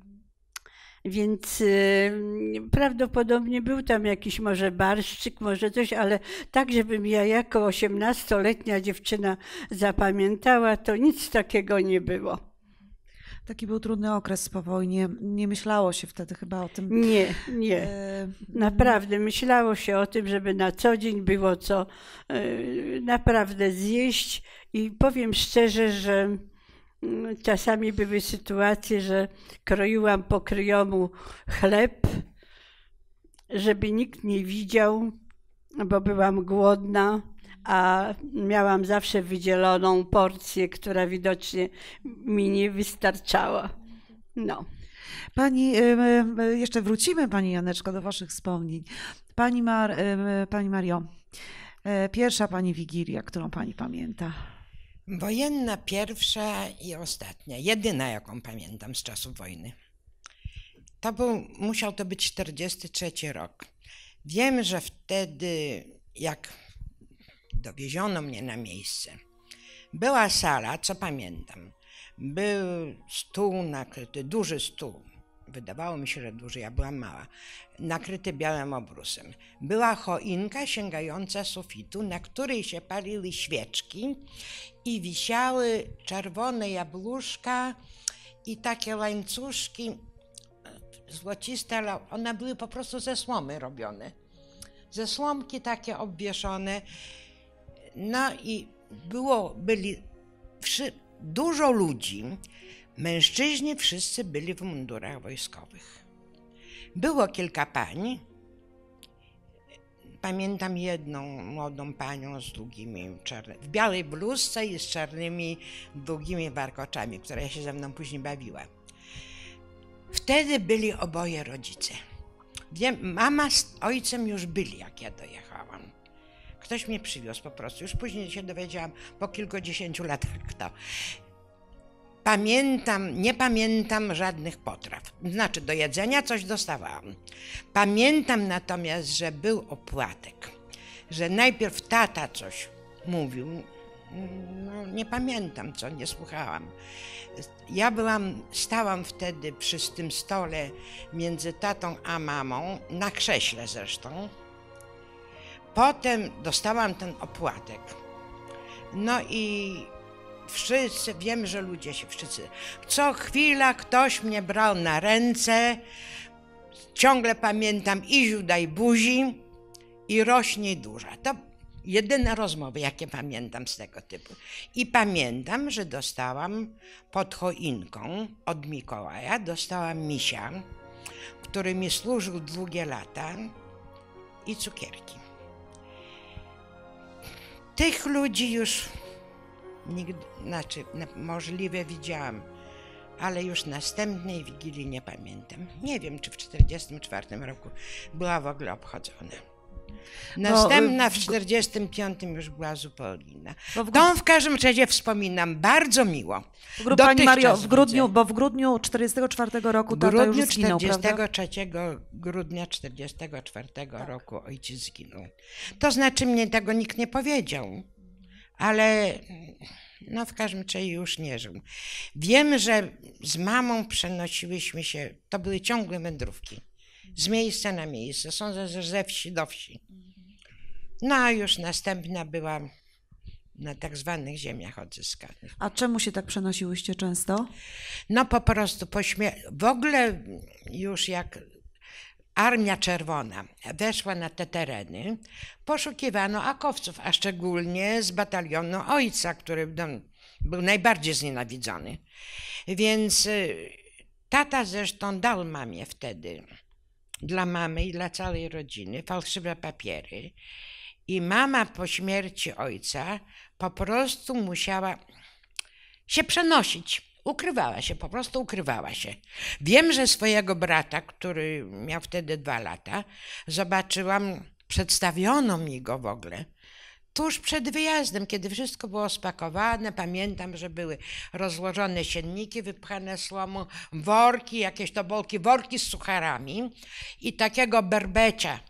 [SPEAKER 4] Więc y, prawdopodobnie był tam jakiś może barszczyk, może coś, ale tak, żebym ja jako osiemnastoletnia dziewczyna zapamiętała, to nic takiego nie było.
[SPEAKER 2] Taki był trudny okres po wojnie. Nie myślało się wtedy chyba o tym.
[SPEAKER 4] Nie, nie. Naprawdę myślało się o tym, żeby na co dzień było co y, naprawdę zjeść i powiem szczerze, że czasami były sytuacje, że kroiłam po kryjomu chleb, żeby nikt nie widział, bo byłam głodna, a miałam zawsze wydzieloną porcję, która widocznie mi nie wystarczała. No.
[SPEAKER 2] Pani, jeszcze wrócimy, Pani Janeczko, do Waszych wspomnień. Pani, Mar, Pani Mario, pierwsza Pani Wigilia, którą Pani pamięta?
[SPEAKER 5] Wojenna pierwsza i ostatnia, jedyna jaką pamiętam z czasów wojny. To był, musiał to być czterdziesty trzeci rok. Wiem, że wtedy, jak dowieziono mnie na miejsce, była sala, co pamiętam, był stół nakryty, duży stół, wydawało mi się, że duży, ja byłam mała, nakryty białym obrusem. Była choinka sięgająca sufitu, na której się paliły świeczki i wisiały czerwone jabłuszka i takie łańcuszki złociste, ale one były po prostu ze słomy robione. Ze słomki takie obwieszone. No i było, byli wszy, dużo ludzi. Mężczyźni wszyscy byli w mundurach wojskowych. Było kilka pań. Pamiętam jedną młodą panią z długimi, czarnymi, w białej bluzce i z czarnymi, długimi warkoczami, która się ze mną później bawiła. Wtedy byli oboje rodzice. Wiem, mama z ojcem już byli, jak ja dojechałam. Ktoś mnie przywiózł po prostu. Już później się dowiedziałam po kilkudziesięciu latach kto. Pamiętam, nie pamiętam żadnych potraw. Znaczy do jedzenia coś dostawałam. Pamiętam natomiast, że był opłatek. Że najpierw tata coś mówił. No, nie pamiętam co, nie słuchałam. Ja byłam, stałam wtedy przy tym stole między tatą a mamą, na krześle zresztą. Potem dostałam ten opłatek. No i wszyscy, wiem, że ludzie się wszyscy, co chwila ktoś mnie brał na ręce, ciągle pamiętam Iziu daj buzi i rośnie duża. To jedyne rozmowy, jakie pamiętam z tego typu. I pamiętam, że dostałam pod choinką od Mikołaja, dostałam misia, który mi służył długie lata i cukierki. Tych ludzi już nigdy, znaczy możliwe widziałam, ale już następnej Wigilii nie pamiętam. Nie wiem, czy w czterdziestym czwartym roku była w ogóle obchodzona. Następna w czterdziestym piątym już była zupełnie inna. Tą w każdym razie wspominam bardzo miło.
[SPEAKER 2] Pani Mario, w grudniu, bo w grudniu czterdziestego czwartego roku tata już zginął,
[SPEAKER 5] czterdziestego trzeciego grudnia czterdziestego czwartego tak. roku ojciec zginął. To znaczy mnie tego nikt nie powiedział, ale no w każdym razie już nie żył. Wiem, że z mamą przenosiłyśmy się, to były ciągłe wędrówki. Z miejsca na miejsce, sądzę, że ze wsi do wsi. No a już następna była na tak zwanych ziemiach odzyskanych.
[SPEAKER 2] A czemu się tak przenosiłyście często?
[SPEAKER 5] No po prostu po śmierci. W ogóle już jak Armia Czerwona weszła na te tereny, poszukiwano akowców, a szczególnie z batalionu ojca, który no, był najbardziej znienawidzony. Więc tata zresztą dał mamie wtedy, dla mamy i dla całej rodziny, fałszywe papiery. I mama po śmierci ojca po prostu musiała się przenosić. Ukrywała się, po prostu ukrywała się. Wiem, że swojego brata, który miał wtedy dwa lata, zobaczyłam, przedstawiono mi go w ogóle. Tuż przed wyjazdem, kiedy wszystko było spakowane, pamiętam, że były rozłożone sienniki, wypchane słomą, worki, jakieś tobolki, worki z sucharami i takiego berbecia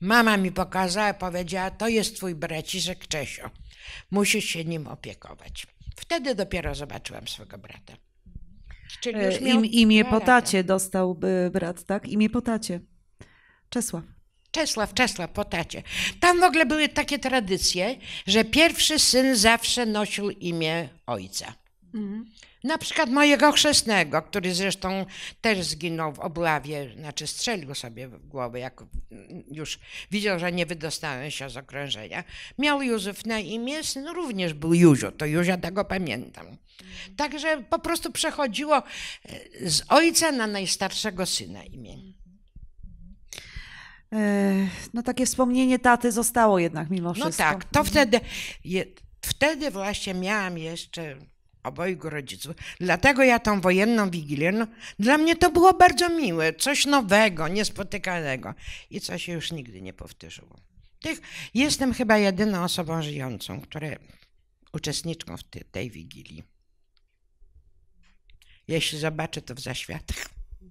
[SPEAKER 5] Mama mi pokazała, powiedziała, to jest twój braciszek Czesio, musisz się nim opiekować. Wtedy dopiero zobaczyłam swego brata.
[SPEAKER 2] Czyli już miał Im, imię po tacie dostał brat, tak? Imię po tacie. Czesław.
[SPEAKER 5] Czesław, Czesław, po tacie. Tam w ogóle były takie tradycje, że pierwszy syn zawsze nosił imię ojca. Mhm. Na przykład mojego chrzestnego, który zresztą też zginął w obławie, znaczy strzelił sobie w głowę, jak już widział, że nie wydostałem się z okrążenia. Miał Józef na imię, syn również był Józio, to Józia tego pamiętam. Także po prostu przechodziło z ojca na najstarszego syna imię.
[SPEAKER 2] No takie wspomnienie taty zostało jednak mimo wszystko.
[SPEAKER 5] No tak, to wtedy, wtedy właśnie miałam jeszcze obojgu rodziców. Dlatego ja tą wojenną Wigilię, no, dla mnie to było bardzo miłe, coś nowego, niespotykanego i co się już nigdy nie powtórzyło. Tych, jestem chyba jedyną osobą żyjącą, która uczestniczką w tej, tej Wigilii. Jeśli zobaczę to w zaświatach.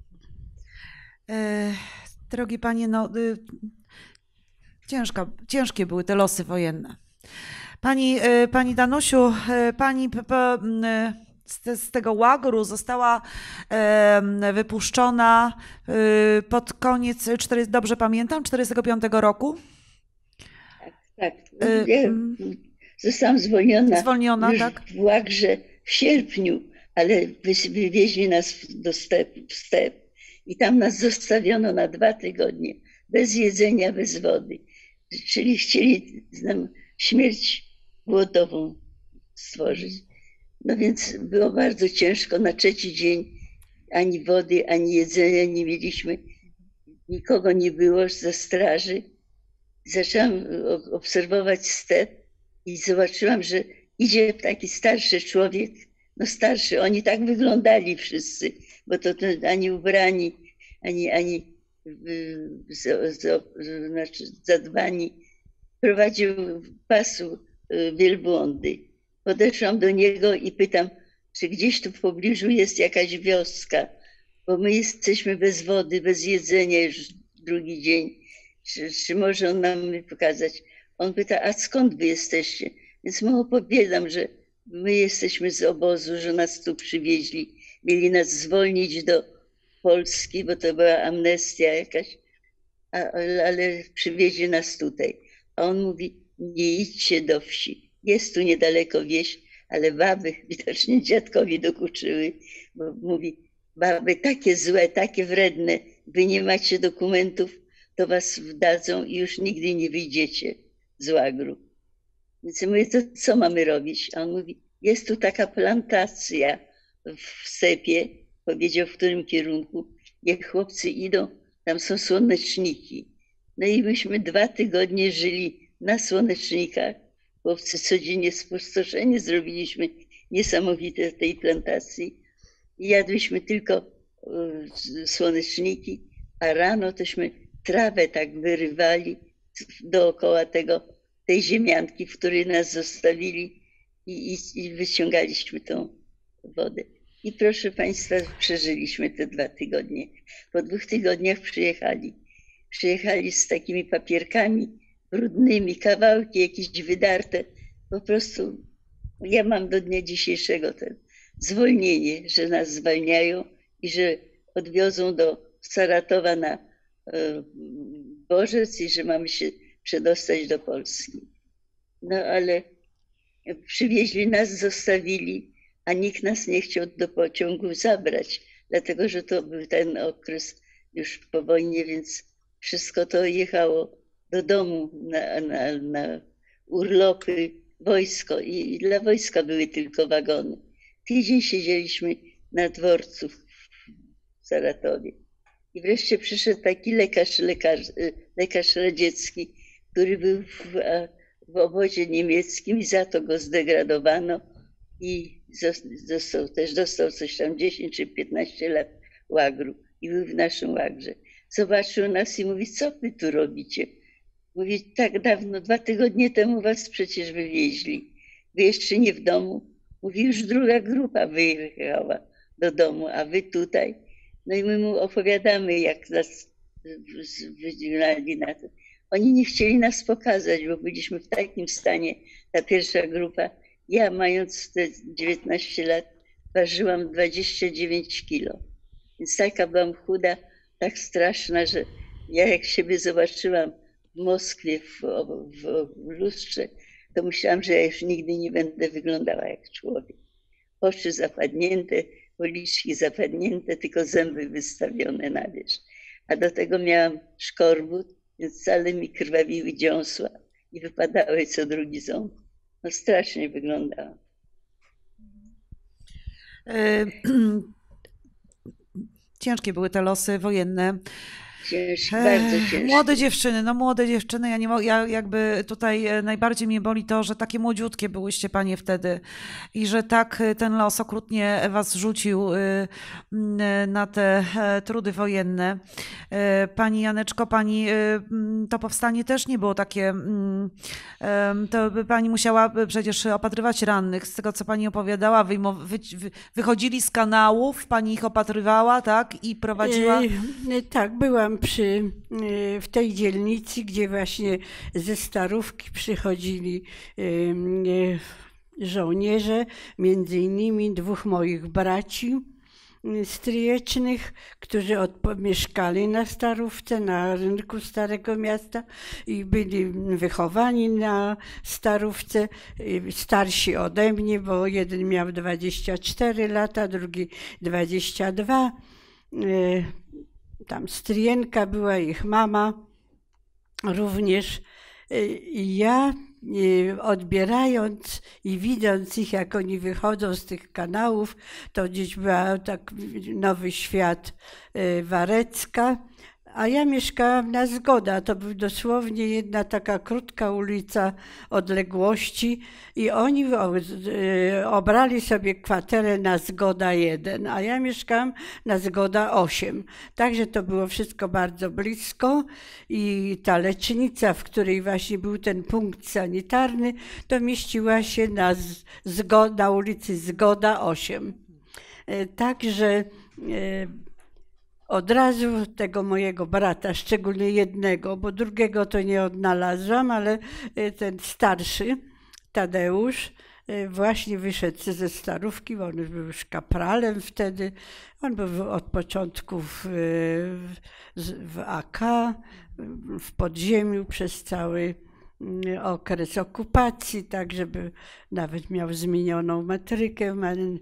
[SPEAKER 2] E, drogi panie, no y, ciężka, ciężkie były te losy wojenne. Pani, pani Danusiu, pani z, z tego łagru została wypuszczona pod koniec, dobrze pamiętam, czterdziestego piątego roku?
[SPEAKER 3] Tak, tak. Ja zostałam zwolniona,
[SPEAKER 2] zwolniona
[SPEAKER 3] już
[SPEAKER 2] tak?
[SPEAKER 3] w Łagrze w sierpniu, ale wywieźli nas do stepu, w step i tam nas zostawiono na dwa tygodnie, bez jedzenia, bez wody. Czyli chcieli nam śmierć głodową stworzyć. No więc było bardzo ciężko. Na trzeci dzień ani wody, ani jedzenia nie mieliśmy. Nikogo nie było ze straży. Zaczęłam obserwować step i zobaczyłam, że idzie taki starszy człowiek, no starszy, oni tak wyglądali wszyscy, bo to, to ani ubrani, ani, ani z, z, znaczy zadbani. Prowadził pasu wielbłądy. Podeszłam do niego i pytam, czy gdzieś tu w pobliżu jest jakaś wioska, bo my jesteśmy bez wody, bez jedzenia już drugi dzień. Czy, czy może on nam pokazać? On pyta, a skąd wy jesteście? Więc mu opowiadam, że my jesteśmy z obozu, że nas tu przywieźli. Mieli nas zwolnić do Polski, bo to była amnestia jakaś, a, ale przywieźli nas tutaj. A on mówi, nie idźcie do wsi. Jest tu niedaleko wieś, ale baby widocznie dziadkowi dokuczyły, bo mówi, baby takie złe, takie wredne, wy nie macie dokumentów, to was wdadzą i już nigdy nie wyjdziecie z łagru. Więc ja mówię, to co mamy robić? A on mówi, jest tu taka plantacja w stepie, powiedział w którym kierunku, niech chłopcy idą, tam są słoneczniki. No i myśmy dwa tygodnie żyli na słonecznikach. Chłopcy codziennie spustoszenie zrobiliśmy niesamowite w tej plantacji. I jadłyśmy tylko słoneczniki, a rano tośmy trawę tak wyrywali dookoła tego, tej ziemianki, w której nas zostawili i, i, i wyciągaliśmy tą wodę. I proszę Państwa, przeżyliśmy te dwa tygodnie. Po dwóch tygodniach przyjechali. Przyjechali z takimi papierkami brudnymi, kawałki jakieś wydarte. Po prostu ja mam do dnia dzisiejszego to zwolnienie, że nas zwalniają i że odwiozą do Saratowa na e, Bożec i że mamy się przedostać do Polski. No ale przywieźli nas, zostawili, a nikt nas nie chciał do pociągu zabrać, dlatego że to był ten okres już po wojnie, więc wszystko to jechało do domu na, na, na urlopy, wojsko i dla wojska były tylko wagony. Tydzień siedzieliśmy na dworcu w Saratowie. I wreszcie przyszedł taki lekarz, lekarz, lekarz radziecki, który był w, w obozie niemieckim i za to go zdegradowano i został, też dostał coś tam dziesięć czy piętnaście lat łagru i był w naszym łagrze. Zobaczył nas i mówi, co wy tu robicie? Mówi, tak dawno, dwa tygodnie temu was przecież wywieźli. Wy jeszcze nie w domu. Mówi, już druga grupa wyjechała do domu, a wy tutaj. No i my mu opowiadamy, jak nas wygnali na to. Oni nie chcieli nas pokazać, bo byliśmy w takim stanie, ta pierwsza grupa. Ja, mając te dziewiętnaście lat, ważyłam dwadzieścia dziewięć kilo. Więc taka byłam chuda, tak straszna, że ja jak siebie zobaczyłam w Moskwie w, w, w lustrze, to myślałam, że ja już nigdy nie będę wyglądała jak człowiek. Oczy zapadnięte, policzki zapadnięte, tylko zęby wystawione na wierzch. A do tego miałam szkorbut, więc wcale mi krwawiły dziąsła i wypadały co drugi ząb. No strasznie wyglądałam.
[SPEAKER 2] Ciężkie były te losy wojenne.
[SPEAKER 3] Ciężkie, bardzo ciężkie.
[SPEAKER 2] Młode dziewczyny, no młode dziewczyny, ja nie mo- ja jakby tutaj najbardziej mnie boli to, że takie młodziutkie byłyście panie wtedy i że tak ten los okrutnie was rzucił na te trudy wojenne. Pani Janeczko, pani, to powstanie też nie było takie, to by pani musiała przecież opatrywać rannych, z tego co pani opowiadała, wyjmow- wy- wy- wychodzili z kanałów, pani ich opatrywała, tak, i prowadziła?
[SPEAKER 4] E, tak, byłam przy, w tej dzielnicy, gdzie właśnie ze Starówki przychodzili żołnierze, między innymi dwóch moich braci stryjecznych, którzy od, mieszkali na Starówce, na rynku Starego Miasta i byli wychowani na Starówce, starsi ode mnie, bo jeden miał dwadzieścia cztery lata, drugi dwadzieścia dwa. Tam stryjenka była, ich mama również. I ja odbierając i widząc ich, jak oni wychodzą z tych kanałów, to gdzieś była tak Nowy Świat, Warecka, a ja mieszkałam na Zgoda. To była dosłownie jedna taka krótka ulica odległości i oni obrali sobie kwaterę na Zgoda jeden, a ja mieszkałam na Zgoda osiem. Także to było wszystko bardzo blisko i ta lecznica, w której właśnie był ten punkt sanitarny, to mieściła się na, Zgo- na ulicy Zgoda osiem. Także od razu tego mojego brata, szczególnie jednego, bo drugiego to nie odnalazłam, ale ten starszy, Tadeusz, właśnie wyszedł ze Starówki, bo on już był już kapralem wtedy. On był od początku w, w A K, w podziemiu przez cały okres okupacji, tak żeby nawet miał zmienioną metrykę.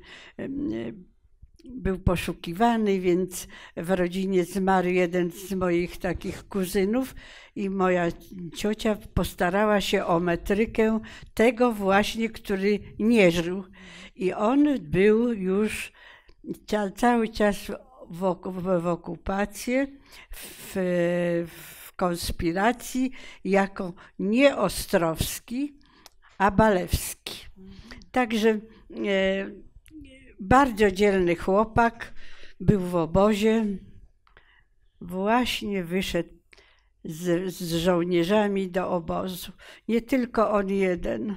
[SPEAKER 4] Był poszukiwany, więc w rodzinie zmarł jeden z moich takich kuzynów i moja ciocia postarała się o metrykę tego właśnie, który nie żył. I on był już ca cały czas w, ok w okupacji, w, w konspiracji jako nie Ostrowski, a Balewski. Także e, bardzo dzielny chłopak, był w obozie, właśnie wyszedł z, z żołnierzami do obozu. Nie tylko on jeden,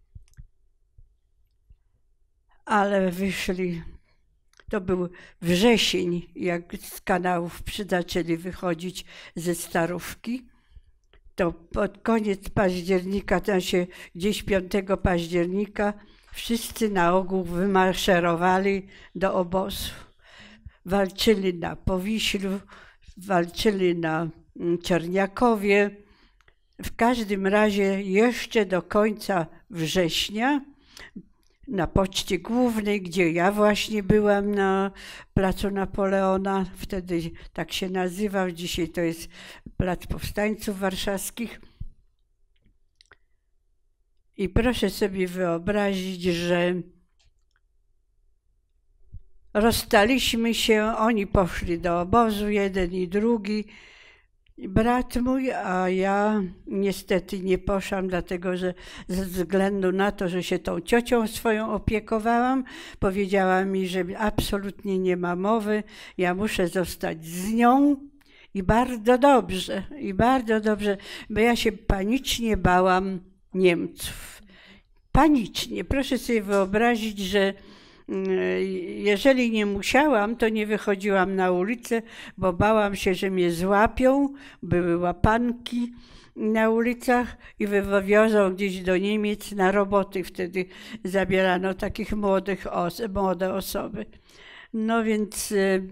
[SPEAKER 4] ale wyszli, to był wrzesień, jak z kanałów zaczęli wychodzić ze Starówki. To pod koniec października, tam się gdzieś piątego października, wszyscy na ogół wymaszerowali do obozu. Walczyli na Powiślu, walczyli na Czerniakowie. W każdym razie jeszcze do końca września na Poczcie Głównej, gdzie ja właśnie byłam na Placu Napoleona, wtedy tak się nazywał, dzisiaj to jest Plac Powstańców Warszawskich. I proszę sobie wyobrazić, że rozstaliśmy się, oni poszli do obozu, jeden i drugi, brat mój, a ja niestety nie poszłam, dlatego że ze względu na to, że się tą ciocią swoją opiekowałam, powiedziała mi, że absolutnie nie ma mowy, ja muszę zostać z nią. I bardzo dobrze, i bardzo dobrze, bo ja się panicznie bałam Niemców. Panicznie. Proszę sobie wyobrazić, że jeżeli nie musiałam, to nie wychodziłam na ulicę, bo bałam się, że mnie złapią. Były łapanki na ulicach i wywozią gdzieś do Niemiec na roboty. Wtedy zabierano takich młodych os młode osoby. No więc y,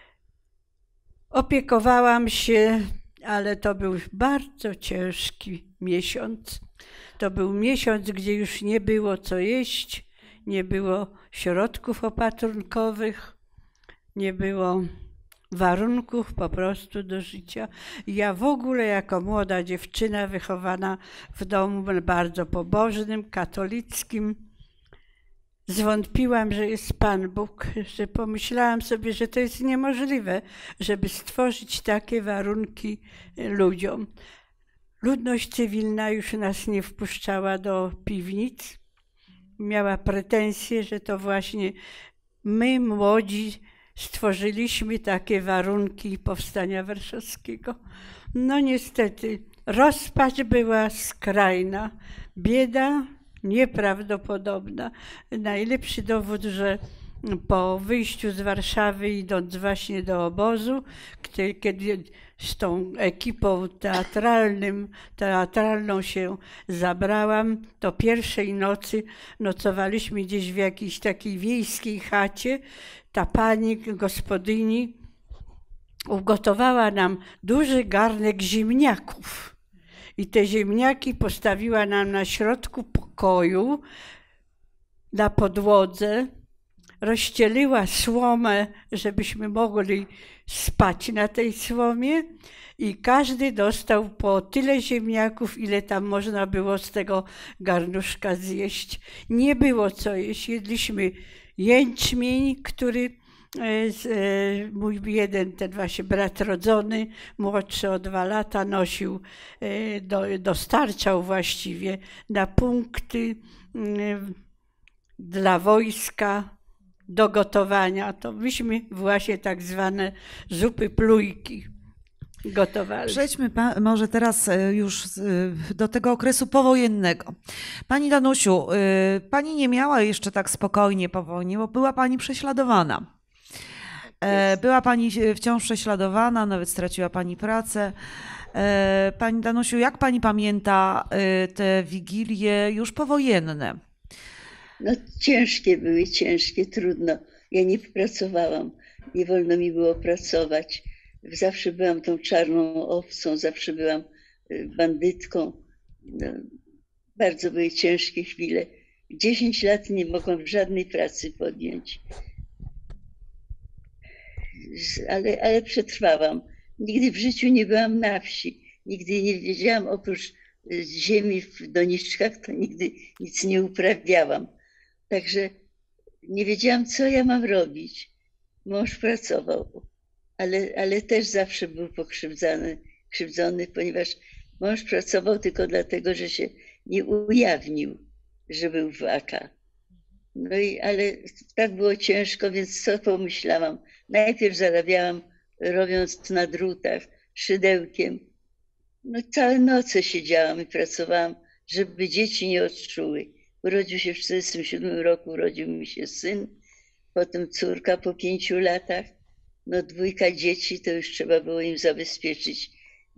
[SPEAKER 4] opiekowałam się, ale to był bardzo ciężki miesiąc. To był miesiąc, gdzie już nie było co jeść, nie było środków opatrunkowych, nie było warunków po prostu do życia. Ja w ogóle jako młoda dziewczyna wychowana w domu bardzo pobożnym, katolickim, zwątpiłam, że jest Pan Bóg, że pomyślałam sobie, że to jest niemożliwe, żeby stworzyć takie warunki ludziom. Ludność cywilna już nas nie wpuszczała do piwnic. Miała pretensje, że to właśnie my, młodzi, stworzyliśmy takie warunki powstania warszawskiego. No niestety, rozpacz była skrajna, bieda nieprawdopodobna. Najlepszy dowód, że po wyjściu z Warszawy, idąc właśnie do obozu, kiedy z tą ekipą teatralnym, teatralną się zabrałam, to pierwszej nocy nocowaliśmy gdzieś w jakiejś takiej wiejskiej chacie. Ta pani gospodyni ugotowała nam duży garnek ziemniaków. I te ziemniaki postawiła nam na środku pokoju, na podłodze, rozścieliła słomę, żebyśmy mogli spać na tej słomie i każdy dostał po tyle ziemniaków, ile tam można było z tego garnuszka zjeść. Nie było co jeść, jedliśmy jęczmień, który mój jeden, ten właśnie brat rodzony, młodszy o dwa lata, nosił, do, dostarczał właściwie na punkty dla wojska do gotowania. To myśmy właśnie tak zwane zupy plujki gotowali.
[SPEAKER 2] Przejdźmy może teraz już do tego okresu powojennego. Pani Danusiu, pani nie miała jeszcze tak spokojnie po wojnie, bo była pani prześladowana. Była pani wciąż prześladowana, nawet straciła pani pracę. Pani Danusiu, jak pani pamięta te wigilie już powojenne?
[SPEAKER 3] No ciężkie były, ciężkie, trudno. Ja nie pracowałam, nie wolno mi było pracować. Zawsze byłam tą czarną owcą, zawsze byłam bandytką. No, bardzo były ciężkie chwile. Dziesięć lat nie mogłam żadnej pracy podjąć. Ale, ale przetrwałam. Nigdy w życiu nie byłam na wsi. Nigdy nie wiedziałam, oprócz ziemi w doniczkach, to nigdy nic nie uprawiałam. Także nie wiedziałam, co ja mam robić. Mąż pracował, ale, ale też zawsze był pokrzywdzony, krzywdzony, ponieważ mąż pracował tylko dlatego, że się nie ujawnił, że był w A K. No i, ale tak było ciężko, więc co pomyślałam? Najpierw zarabiałam robiąc na drutach, szydełkiem. No całe noce siedziałam i pracowałam, żeby dzieci nie odczuły. Urodził się w tysiąc dziewięćset czterdziestym siódmym roku, urodził mi się syn, potem córka po pięciu latach. No dwójka dzieci, to już trzeba było im zabezpieczyć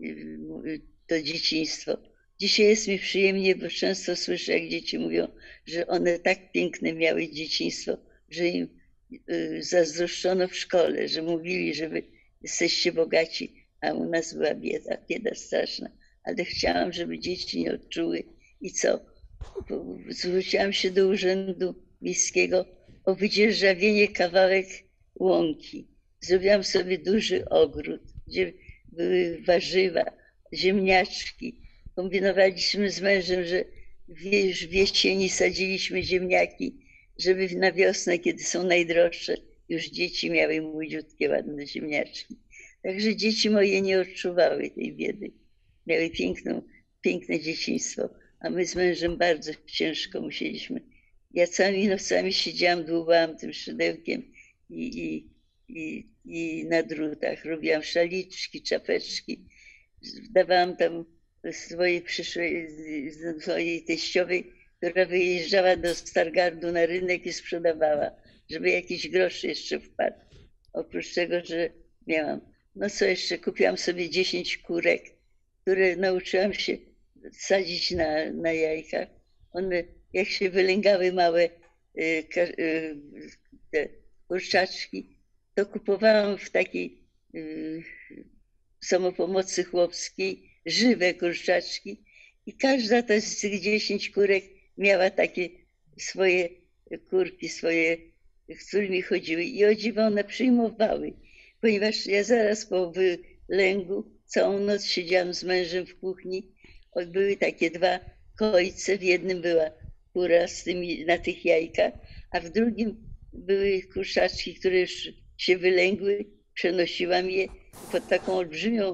[SPEAKER 3] to dzieciństwo. Dzisiaj jest mi przyjemnie, bo często słyszę, jak dzieci mówią, że one tak piękne miały dzieciństwo, że im zazdroszczono w szkole, że mówili, że wy jesteście bogaci, a u nas była bieda, bieda straszna. Ale chciałam, żeby dzieci nie odczuły. I co? Zwróciłam się do Urzędu Miejskiego o wydzierżawienie kawałek łąki. Zrobiłam sobie duży ogród, gdzie były warzywa, ziemniaczki. Kombinowaliśmy z mężem, że już w jesieni sadziliśmy ziemniaki, żeby na wiosnę, kiedy są najdroższe, już dzieci miały młodziutkie, ładne ziemniaczki. Także dzieci moje nie odczuwały tej biedy. Miały piękną, piękne dzieciństwo, a my z mężem bardzo ciężko musieliśmy. Ja całymi nocami siedziałam, dłubałam tym szydełkiem i, i, i, i na drutach. Robiłam szaliczki, czapeczki. Dawałam tam swojej przyszłej, swojej teściowej, która wyjeżdżała do Stargardu na rynek i sprzedawała, żeby jakiś grosz jeszcze wpadł. Oprócz tego, że miałam. No co jeszcze? Kupiłam sobie dziesięć kurek które nauczyłam się sadzić na, na jajkach. One, jak się wylęgały małe y, y, te kurczaczki, to kupowałam w takiej y, samopomocy chłopskiej żywe kurczaczki i każda to z tych dziesięć kurek miała takie swoje kurki, swoje, z którymi chodziły i o dziwo one przyjmowały, ponieważ ja zaraz po wylęgu całą noc siedziałam z mężem w kuchni. Były takie dwa kojce, w jednym była kura z tymi, na tych jajkach, a w drugim były kurczaczki, które już się wylęgły. Przenosiłam je pod taką olbrzymią,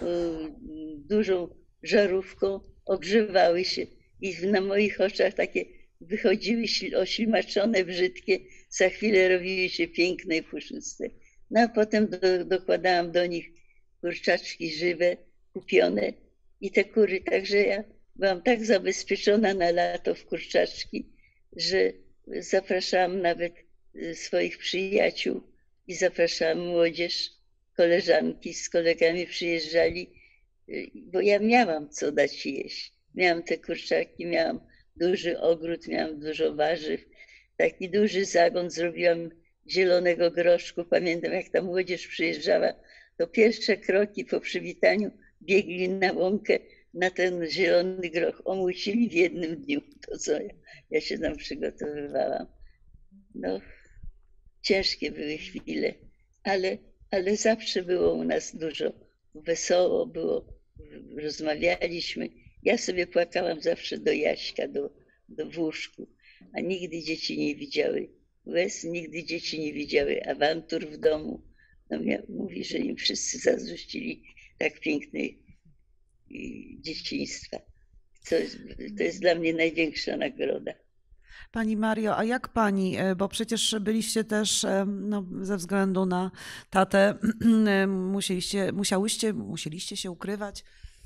[SPEAKER 3] dużą żarówką, ogrzewały się i na moich oczach takie wychodziły oślimaczone, brzydkie, za chwilę robiły się piękne i puszyste. No a potem do, dokładałam do nich kurczaczki żywe, kupione i te kury, także ja byłam tak zabezpieczona na lato w kurczaczki, że zapraszałam nawet swoich przyjaciół i zapraszałam młodzież, koleżanki z kolegami przyjeżdżali, bo ja miałam co dać jeść. Miałam te kurczaki, miałam duży ogród, miałam dużo warzyw, taki duży zagon zrobiłam zielonego groszku. Pamiętam, jak ta młodzież przyjeżdżała, to pierwsze kroki po przywitaniu biegli na łąkę, na ten zielony groch, omucili w jednym dniu to, co ja, ja się tam przygotowywałam. No, ciężkie były chwile, ale, ale zawsze było u nas dużo wesoło, było, rozmawialiśmy. Ja sobie płakałam zawsze do Jaśka, do, do w łóżku, a nigdy dzieci nie widziały łez, nigdy dzieci nie widziały awantur w domu. No, mówi, że im wszyscy zazdrościli tak pięknej dzieciństwa. To jest, to jest dla mnie największa nagroda.
[SPEAKER 2] Pani Mario, a jak pani, bo przecież byliście też, no, ze względu na tatę, musieliście, musiałyście, musieliście się ukrywać?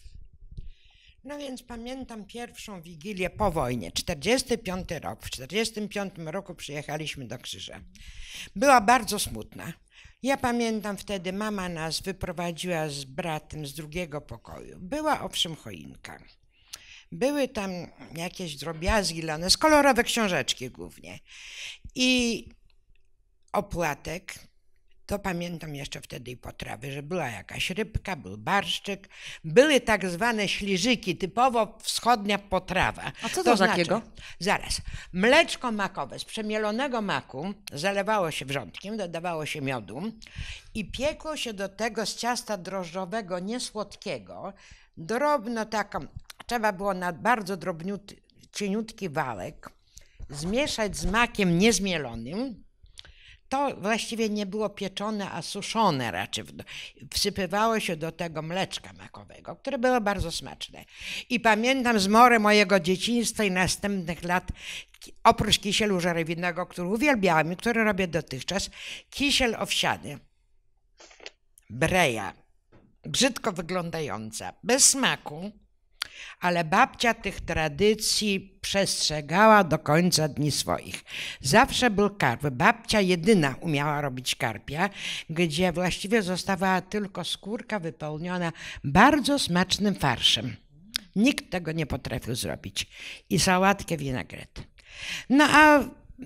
[SPEAKER 5] No więc pamiętam pierwszą Wigilię po wojnie, czterdziesty piąty rok. W czterdziestym piątym roku przyjechaliśmy do Krzyża. Była bardzo smutna. Ja pamiętam, wtedy mama nas wyprowadziła z bratem z drugiego pokoju. Była owszem choinka. Były tam jakieś drobiazgi lane, z kolorowe książeczki głównie. I opłatek, to pamiętam jeszcze wtedy i potrawy, że była jakaś rybka, był barszczyk, były tak zwane śliżyki, typowo wschodnia potrawa.
[SPEAKER 2] A co to,
[SPEAKER 5] to
[SPEAKER 2] takiego?
[SPEAKER 5] Znaczy, zaraz, mleczko makowe z przemielonego maku zalewało się wrzątkiem, dodawało się miodu i piekło się do tego z ciasta drożdżowego, niesłodkiego, drobno taką, trzeba było na bardzo drobniutki, cieniutki wałek zmieszać z makiem niezmielonym. To właściwie nie było pieczone, a suszone raczej. Wsypywało się do tego mleczka makowego, które było bardzo smaczne. I pamiętam zmorę mojego dzieciństwa i następnych lat, oprócz kisielu żarewinego, który uwielbiałam i który robię dotychczas, kisiel owsiany, breja, brzydko wyglądająca, bez smaku, ale babcia tych tradycji przestrzegała do końca dni swoich. Zawsze był karp. Babcia jedyna umiała robić karpia, gdzie właściwie zostawała tylko skórka wypełniona bardzo smacznym farszem. Nikt tego nie potrafił zrobić. I sałatkę vinaigrette. No a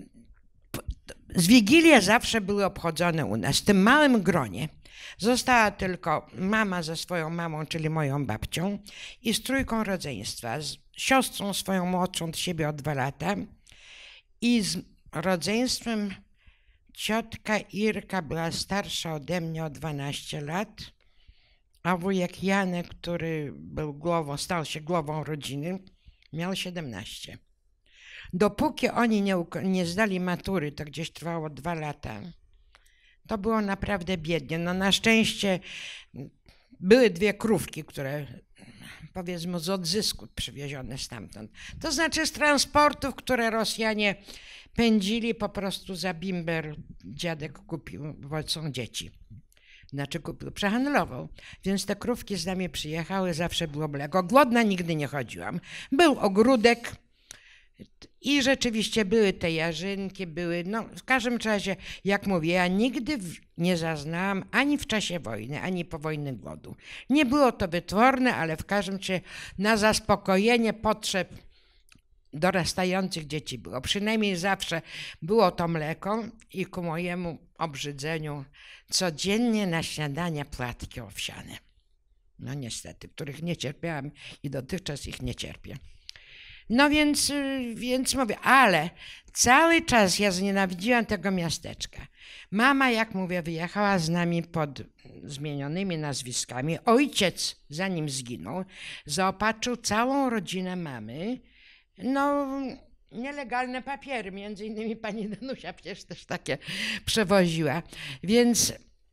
[SPEAKER 5] z Wigilie zawsze były obchodzone u nas w tym małym gronie. Została tylko mama ze swoją mamą, czyli moją babcią i z trójką rodzeństwa, z siostrą swoją młodszą od siebie o dwa lata i z rodzeństwem ciotka Irka była starsza ode mnie o dwanaście lat, a wujek Janek, który był głową, stał się głową rodziny, miał siedemnaście. Dopóki oni nie, nie zdali matury, to gdzieś trwało dwa lata, to było naprawdę biednie. No na szczęście były dwie krówki, które powiedzmy z odzysku przywiezione stamtąd. To znaczy z transportów, które Rosjanie pędzili po prostu za bimber. Dziadek kupił, bo są dzieci. Znaczy kupił, przehandlował. Więc te krówki z nami przyjechały, zawsze było mleko. Głodna nigdy nie chodziłam. Był ogródek, I rzeczywiście były te jarzynki, były, no w każdym razie, jak mówię, ja nigdy w, nie zaznałam ani w czasie wojny, ani po wojny głodu. Nie było to wytworne, ale w każdym razie na zaspokojenie potrzeb dorastających dzieci było. Przynajmniej zawsze było to mleko i ku mojemu obrzydzeniu codziennie na śniadanie płatki owsiane. No niestety, których nie cierpiałam i dotychczas ich nie cierpię. No więc, więc mówię, ale cały czas ja znienawidziłam tego miasteczka. Mama, jak mówię, wyjechała z nami pod zmienionymi nazwiskami. Ojciec, zanim zginął, zaopatrzył całą rodzinę mamy, no nielegalne papiery, między innymi pani Danusia przecież też takie przewoziła. Więc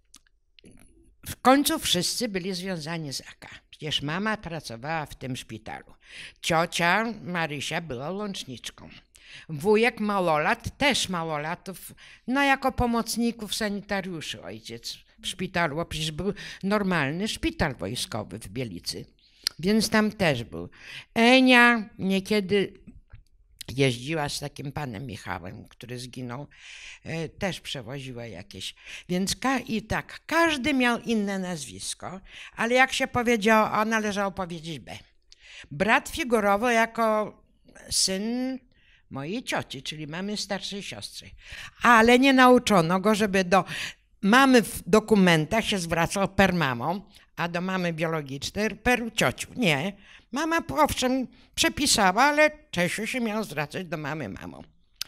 [SPEAKER 5] w końcu wszyscy byli związani z A K. Przecież mama pracowała w tym szpitalu. Ciocia Marysia była łączniczką. Wujek małolat, też małolatów, no jako pomocników sanitariuszy ojciec w szpitalu, bo przecież był normalny szpital wojskowy w Bielicy. Więc tam też był. Enia niekiedy jeździła z takim panem Michałem, który zginął, e, też przewoziła jakieś. Więc ka i tak, każdy miał inne nazwisko, ale jak się powiedziało A, należało powiedzieć B. Brat figurował jako syn mojej cioci, czyli mamy starszej siostry, ale nie nauczono go, żeby do mamy w dokumentach się zwracał per mamo, a do mamy biologicznej per ciociu. Nie. Mama owszem przepisała, ale Czesiu się miał zwracać do mamy mamą.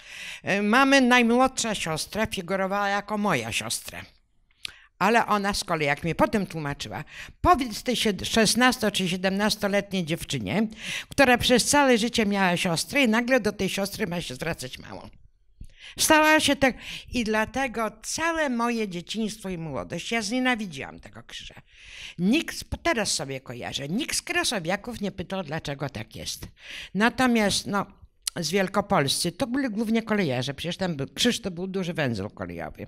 [SPEAKER 5] Mamy najmłodsza siostra figurowała jako moja siostra. Ale ona z kolei, jak mi potem tłumaczyła, powiedz tej szesnasto czy siedemnastoletniej dziewczynie, która przez całe życie miała siostrę i nagle do tej siostry ma się zwracać mamą. Stała się tak i dlatego całe moje dzieciństwo i młodość, ja znienawidziłam tego krzyża. Nikt, teraz sobie kojarzę, nikt z krasowiaków nie pytał, dlaczego tak jest. Natomiast no, z wielkopolscy to byli głównie kolejarze, przecież tam był, krzyż to był duży węzeł kolejowy.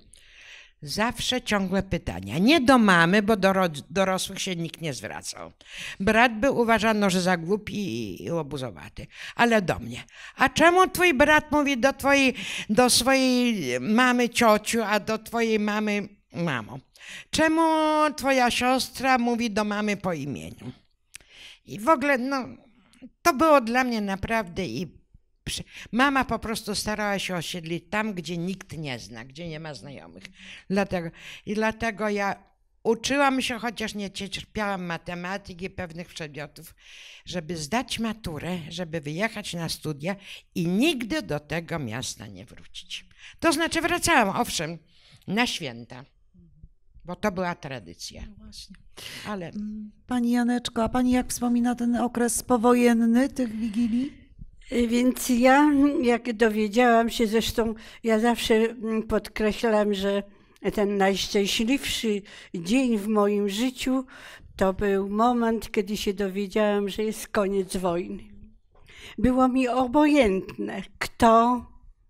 [SPEAKER 5] Zawsze ciągłe pytania. Nie do mamy, bo do dorosłych się nikt nie zwracał. Brat był uważano, że za głupi i, i obuzowaty, ale do mnie. A czemu twój brat mówi do twojej, do swojej mamy ciociu, a do twojej mamy mamo? Czemu twoja siostra mówi do mamy po imieniu? I w ogóle, no, to było dla mnie naprawdę i mama po prostu starała się osiedlić tam, gdzie nikt nie zna, gdzie nie ma znajomych. Dlatego, I dlatego ja uczyłam się, chociaż nie cierpiałam matematyki, pewnych przedmiotów, żeby zdać maturę, żeby wyjechać na studia i nigdy do tego miasta nie wrócić. To znaczy wracałam, owszem, na święta, bo to była tradycja.
[SPEAKER 2] No właśnie.
[SPEAKER 5] Ale...
[SPEAKER 2] Pani Janeczko, a pani jak wspomina ten okres powojenny tych Wigilii?
[SPEAKER 4] Więc ja, jak dowiedziałam się, zresztą ja zawsze podkreślam, że ten najszczęśliwszy dzień w moim życiu to był moment, kiedy się dowiedziałam, że jest koniec wojny. Było mi obojętne, kto,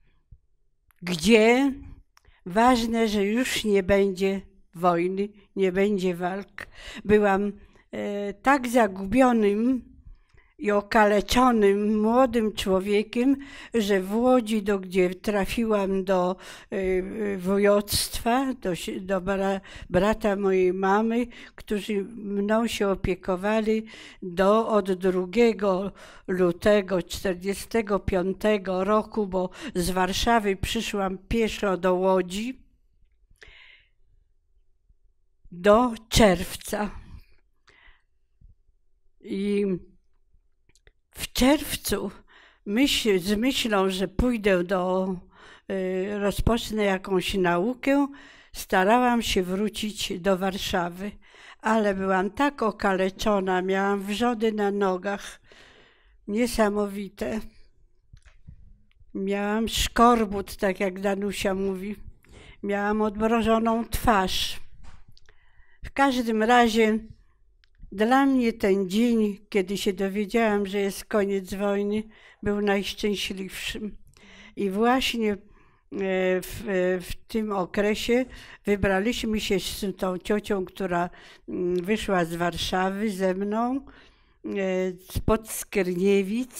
[SPEAKER 4] gdzie. Ważne, że już nie będzie wojny, nie będzie walk. Byłam e, tak zagubionym i okaleczonym młodym człowiekiem, że w Łodzi, do, gdzie trafiłam do y, województwa, do, do bra, brata mojej mamy, którzy mną się opiekowali do, od drugiego lutego czterdziestego piątego roku, bo z Warszawy przyszłam pieszo do Łodzi, do czerwca. I w czerwcu myśl, z myślą, że pójdę do, y, rozpocznę jakąś naukę, starałam się wrócić do Warszawy, ale byłam tak okaleczona, miałam wrzody na nogach, niesamowite. Miałam szkorbut, tak jak Danusia mówi, miałam odmrożoną twarz. W każdym razie dla mnie ten dzień, kiedy się dowiedziałam, że jest koniec wojny, był najszczęśliwszym. I właśnie w, w tym okresie wybraliśmy się z tą ciocią, która wyszła z Warszawy ze mną, spod Skierniewic,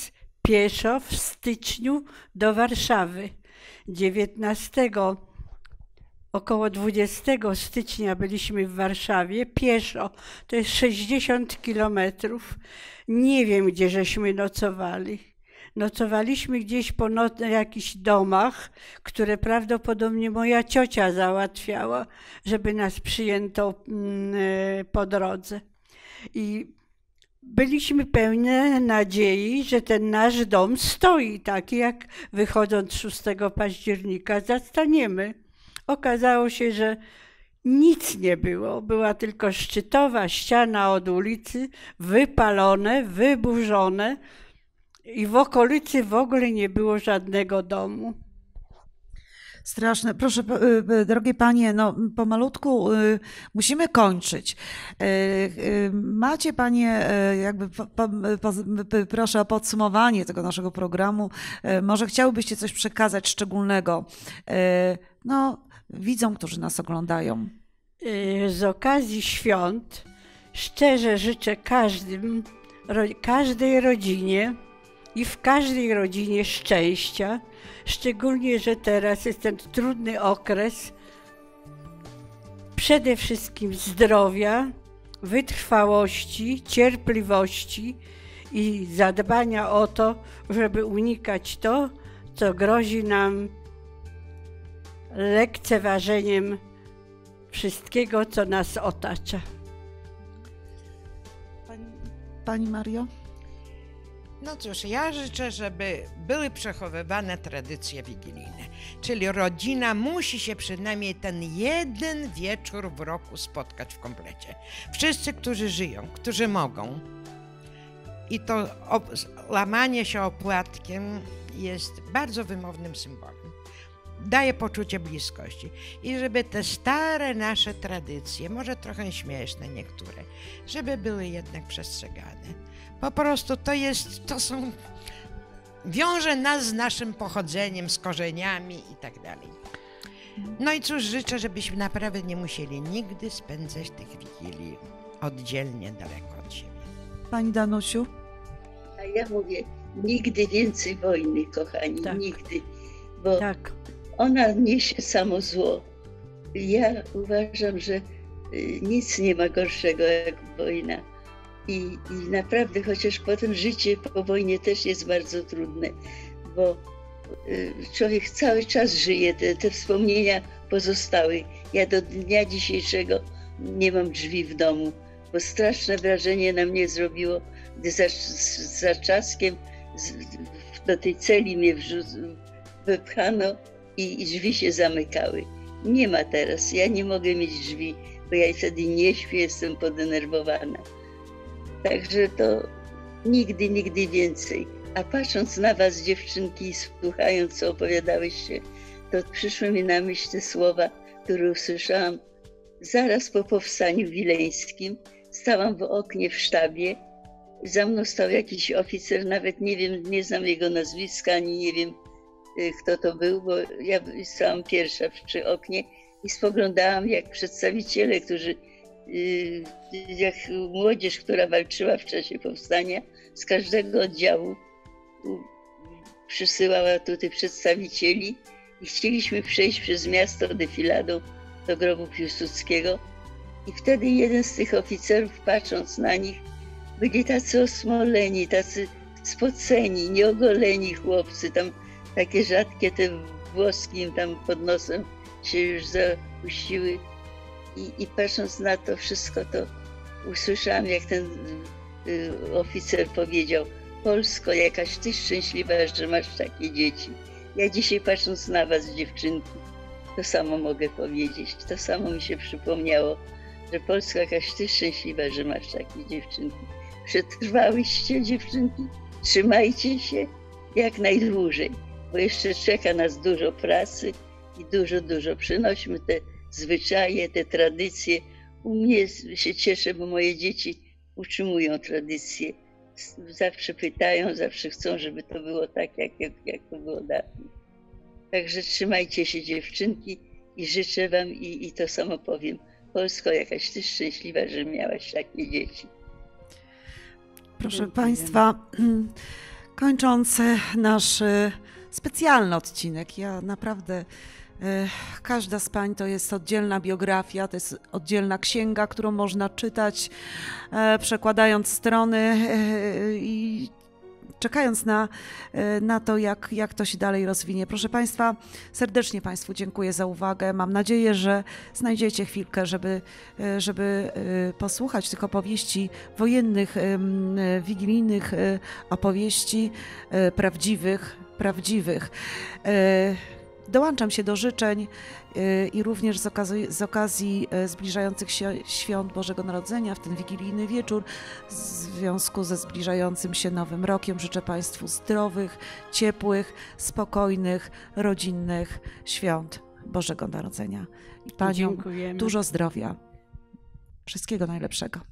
[SPEAKER 4] pieszo w styczniu do Warszawy. dziewiętnastego, około dwudziestego stycznia byliśmy w Warszawie pieszo. To jest sześćdziesiąt kilometrów. Nie wiem, gdzie żeśmy nocowali. Nocowaliśmy gdzieś po no, jakichś domach, które prawdopodobnie moja ciocia załatwiała, żeby nas przyjęto mm, po drodze. I byliśmy pełne nadziei, że ten nasz dom stoi, taki jak wychodząc szóstego października zastaniemy. Okazało się, że nic nie było. Była tylko szczytowa ściana od ulicy, wypalone, wyburzone i w okolicy w ogóle nie było żadnego domu.
[SPEAKER 2] Straszne. Proszę, drogie panie, no pomalutku y, musimy kończyć. Y, y, macie panie, y, jakby po, po, po, proszę o podsumowanie tego naszego programu. Y, może chciałybyście coś przekazać szczególnego y, no, widzom, którzy nas oglądają?
[SPEAKER 4] Y, z okazji świąt szczerze życzę każdym, ro, każdej rodzinie i w każdej rodzinie szczęścia, szczególnie, że teraz jest ten trudny okres, przede wszystkim zdrowia, wytrwałości, cierpliwości i zadbania o to, żeby unikać to, co grozi nam lekceważeniem wszystkiego, co nas otacza.
[SPEAKER 2] Pani, pani Mario?
[SPEAKER 5] No cóż, ja życzę, żeby były przechowywane tradycje wigilijne, czyli rodzina musi się przynajmniej ten jeden wieczór w roku spotkać w komplecie. Wszyscy, którzy żyją, którzy mogą. I to łamanie się opłatkiem jest bardzo wymownym symbolem. Daje poczucie bliskości. I żeby te stare nasze tradycje, może trochę śmieszne niektóre, żeby były jednak przestrzegane. Po prostu to jest, to są, wiąże nas z naszym pochodzeniem, z korzeniami i tak dalej. No i cóż, życzę, żebyśmy naprawdę nie musieli nigdy spędzać tych wigilii oddzielnie, daleko od siebie.
[SPEAKER 2] Pani Danusiu?
[SPEAKER 3] A ja mówię, nigdy więcej wojny, kochani,
[SPEAKER 4] Tak.
[SPEAKER 3] nigdy, bo
[SPEAKER 4] Tak.
[SPEAKER 3] ona niesie samo zło. Ja uważam, że nic nie ma gorszego jak wojna. I, I naprawdę, chociaż potem życie po wojnie też jest bardzo trudne, bo y, człowiek cały czas żyje, te, te wspomnienia pozostały. Ja do dnia dzisiejszego nie mam drzwi w domu, bo straszne wrażenie na mnie zrobiło, gdy za, za czaskiem z, do tej celi mnie wrzu- wypchano i, i drzwi się zamykały. Nie ma teraz, ja nie mogę mieć drzwi, bo ja wtedy nie śpię, jestem podenerwowana. Także to nigdy, nigdy więcej. A patrząc na was, dziewczynki, i słuchając, co opowiadałyście, to przyszły mi na myśl te słowa, które usłyszałam zaraz po powstaniu wileńskim. Stałam w oknie w sztabie. Za mną stał jakiś oficer, nawet nie wiem, nie znam jego nazwiska, ani nie wiem, kto to był, bo ja stałam pierwsza przy oknie i spoglądałam, jak przedstawiciele, którzy jak młodzież, która walczyła w czasie powstania, z każdego oddziału przysyłała tutaj przedstawicieli i chcieliśmy przejść przez miasto defiladą do grobu Piłsudskiego. I wtedy jeden z tych oficerów, patrząc na nich, byli tacy osmoleni, tacy spoceni, nieogoleni chłopcy, tam takie rzadkie te włoski im tam pod nosem się już zapuściły. I, I patrząc na to wszystko, to usłyszałam, jak ten y, oficer powiedział: Polsko, jakaś ty szczęśliwa, że masz takie dzieci. Ja dzisiaj, patrząc na was, dziewczynki, to samo mogę powiedzieć. To samo mi się przypomniało, że Polsko, jakaś ty szczęśliwa, że masz takie dziewczynki. Przetrwałyście, dziewczynki, trzymajcie się jak najdłużej, bo jeszcze czeka nas dużo pracy i dużo, dużo. Przynośmy te zwyczaje, te tradycje. U mnie się cieszę, bo moje dzieci utrzymują tradycje. Zawsze pytają, zawsze chcą, żeby to było tak, jak, jak, jak to było dawniej. Także trzymajcie się, dziewczynki, i życzę wam, i, i to samo powiem. Polsko, jakaś ty szczęśliwa, że miałaś takie dzieci.
[SPEAKER 2] Proszę Państwa, Kończąc nasz specjalny odcinek, ja naprawdę, każda z pań to jest oddzielna biografia, to jest oddzielna księga, którą można czytać, przekładając strony i czekając na, na to, jak, jak to się dalej rozwinie. Proszę Państwa, serdecznie Państwu dziękuję za uwagę. Mam nadzieję, że znajdziecie chwilkę, żeby, żeby posłuchać tych opowieści wojennych, wigilijnych opowieści prawdziwych, prawdziwych. Dołączam się do życzeń i również z okazji, z okazji zbliżających się świąt Bożego Narodzenia, w ten wigilijny wieczór, w związku ze zbliżającym się Nowym Rokiem, życzę Państwu zdrowych, ciepłych, spokojnych, rodzinnych świąt Bożego Narodzenia. I Paniom
[SPEAKER 4] Dziękujemy.
[SPEAKER 2] Dużo zdrowia. Wszystkiego najlepszego.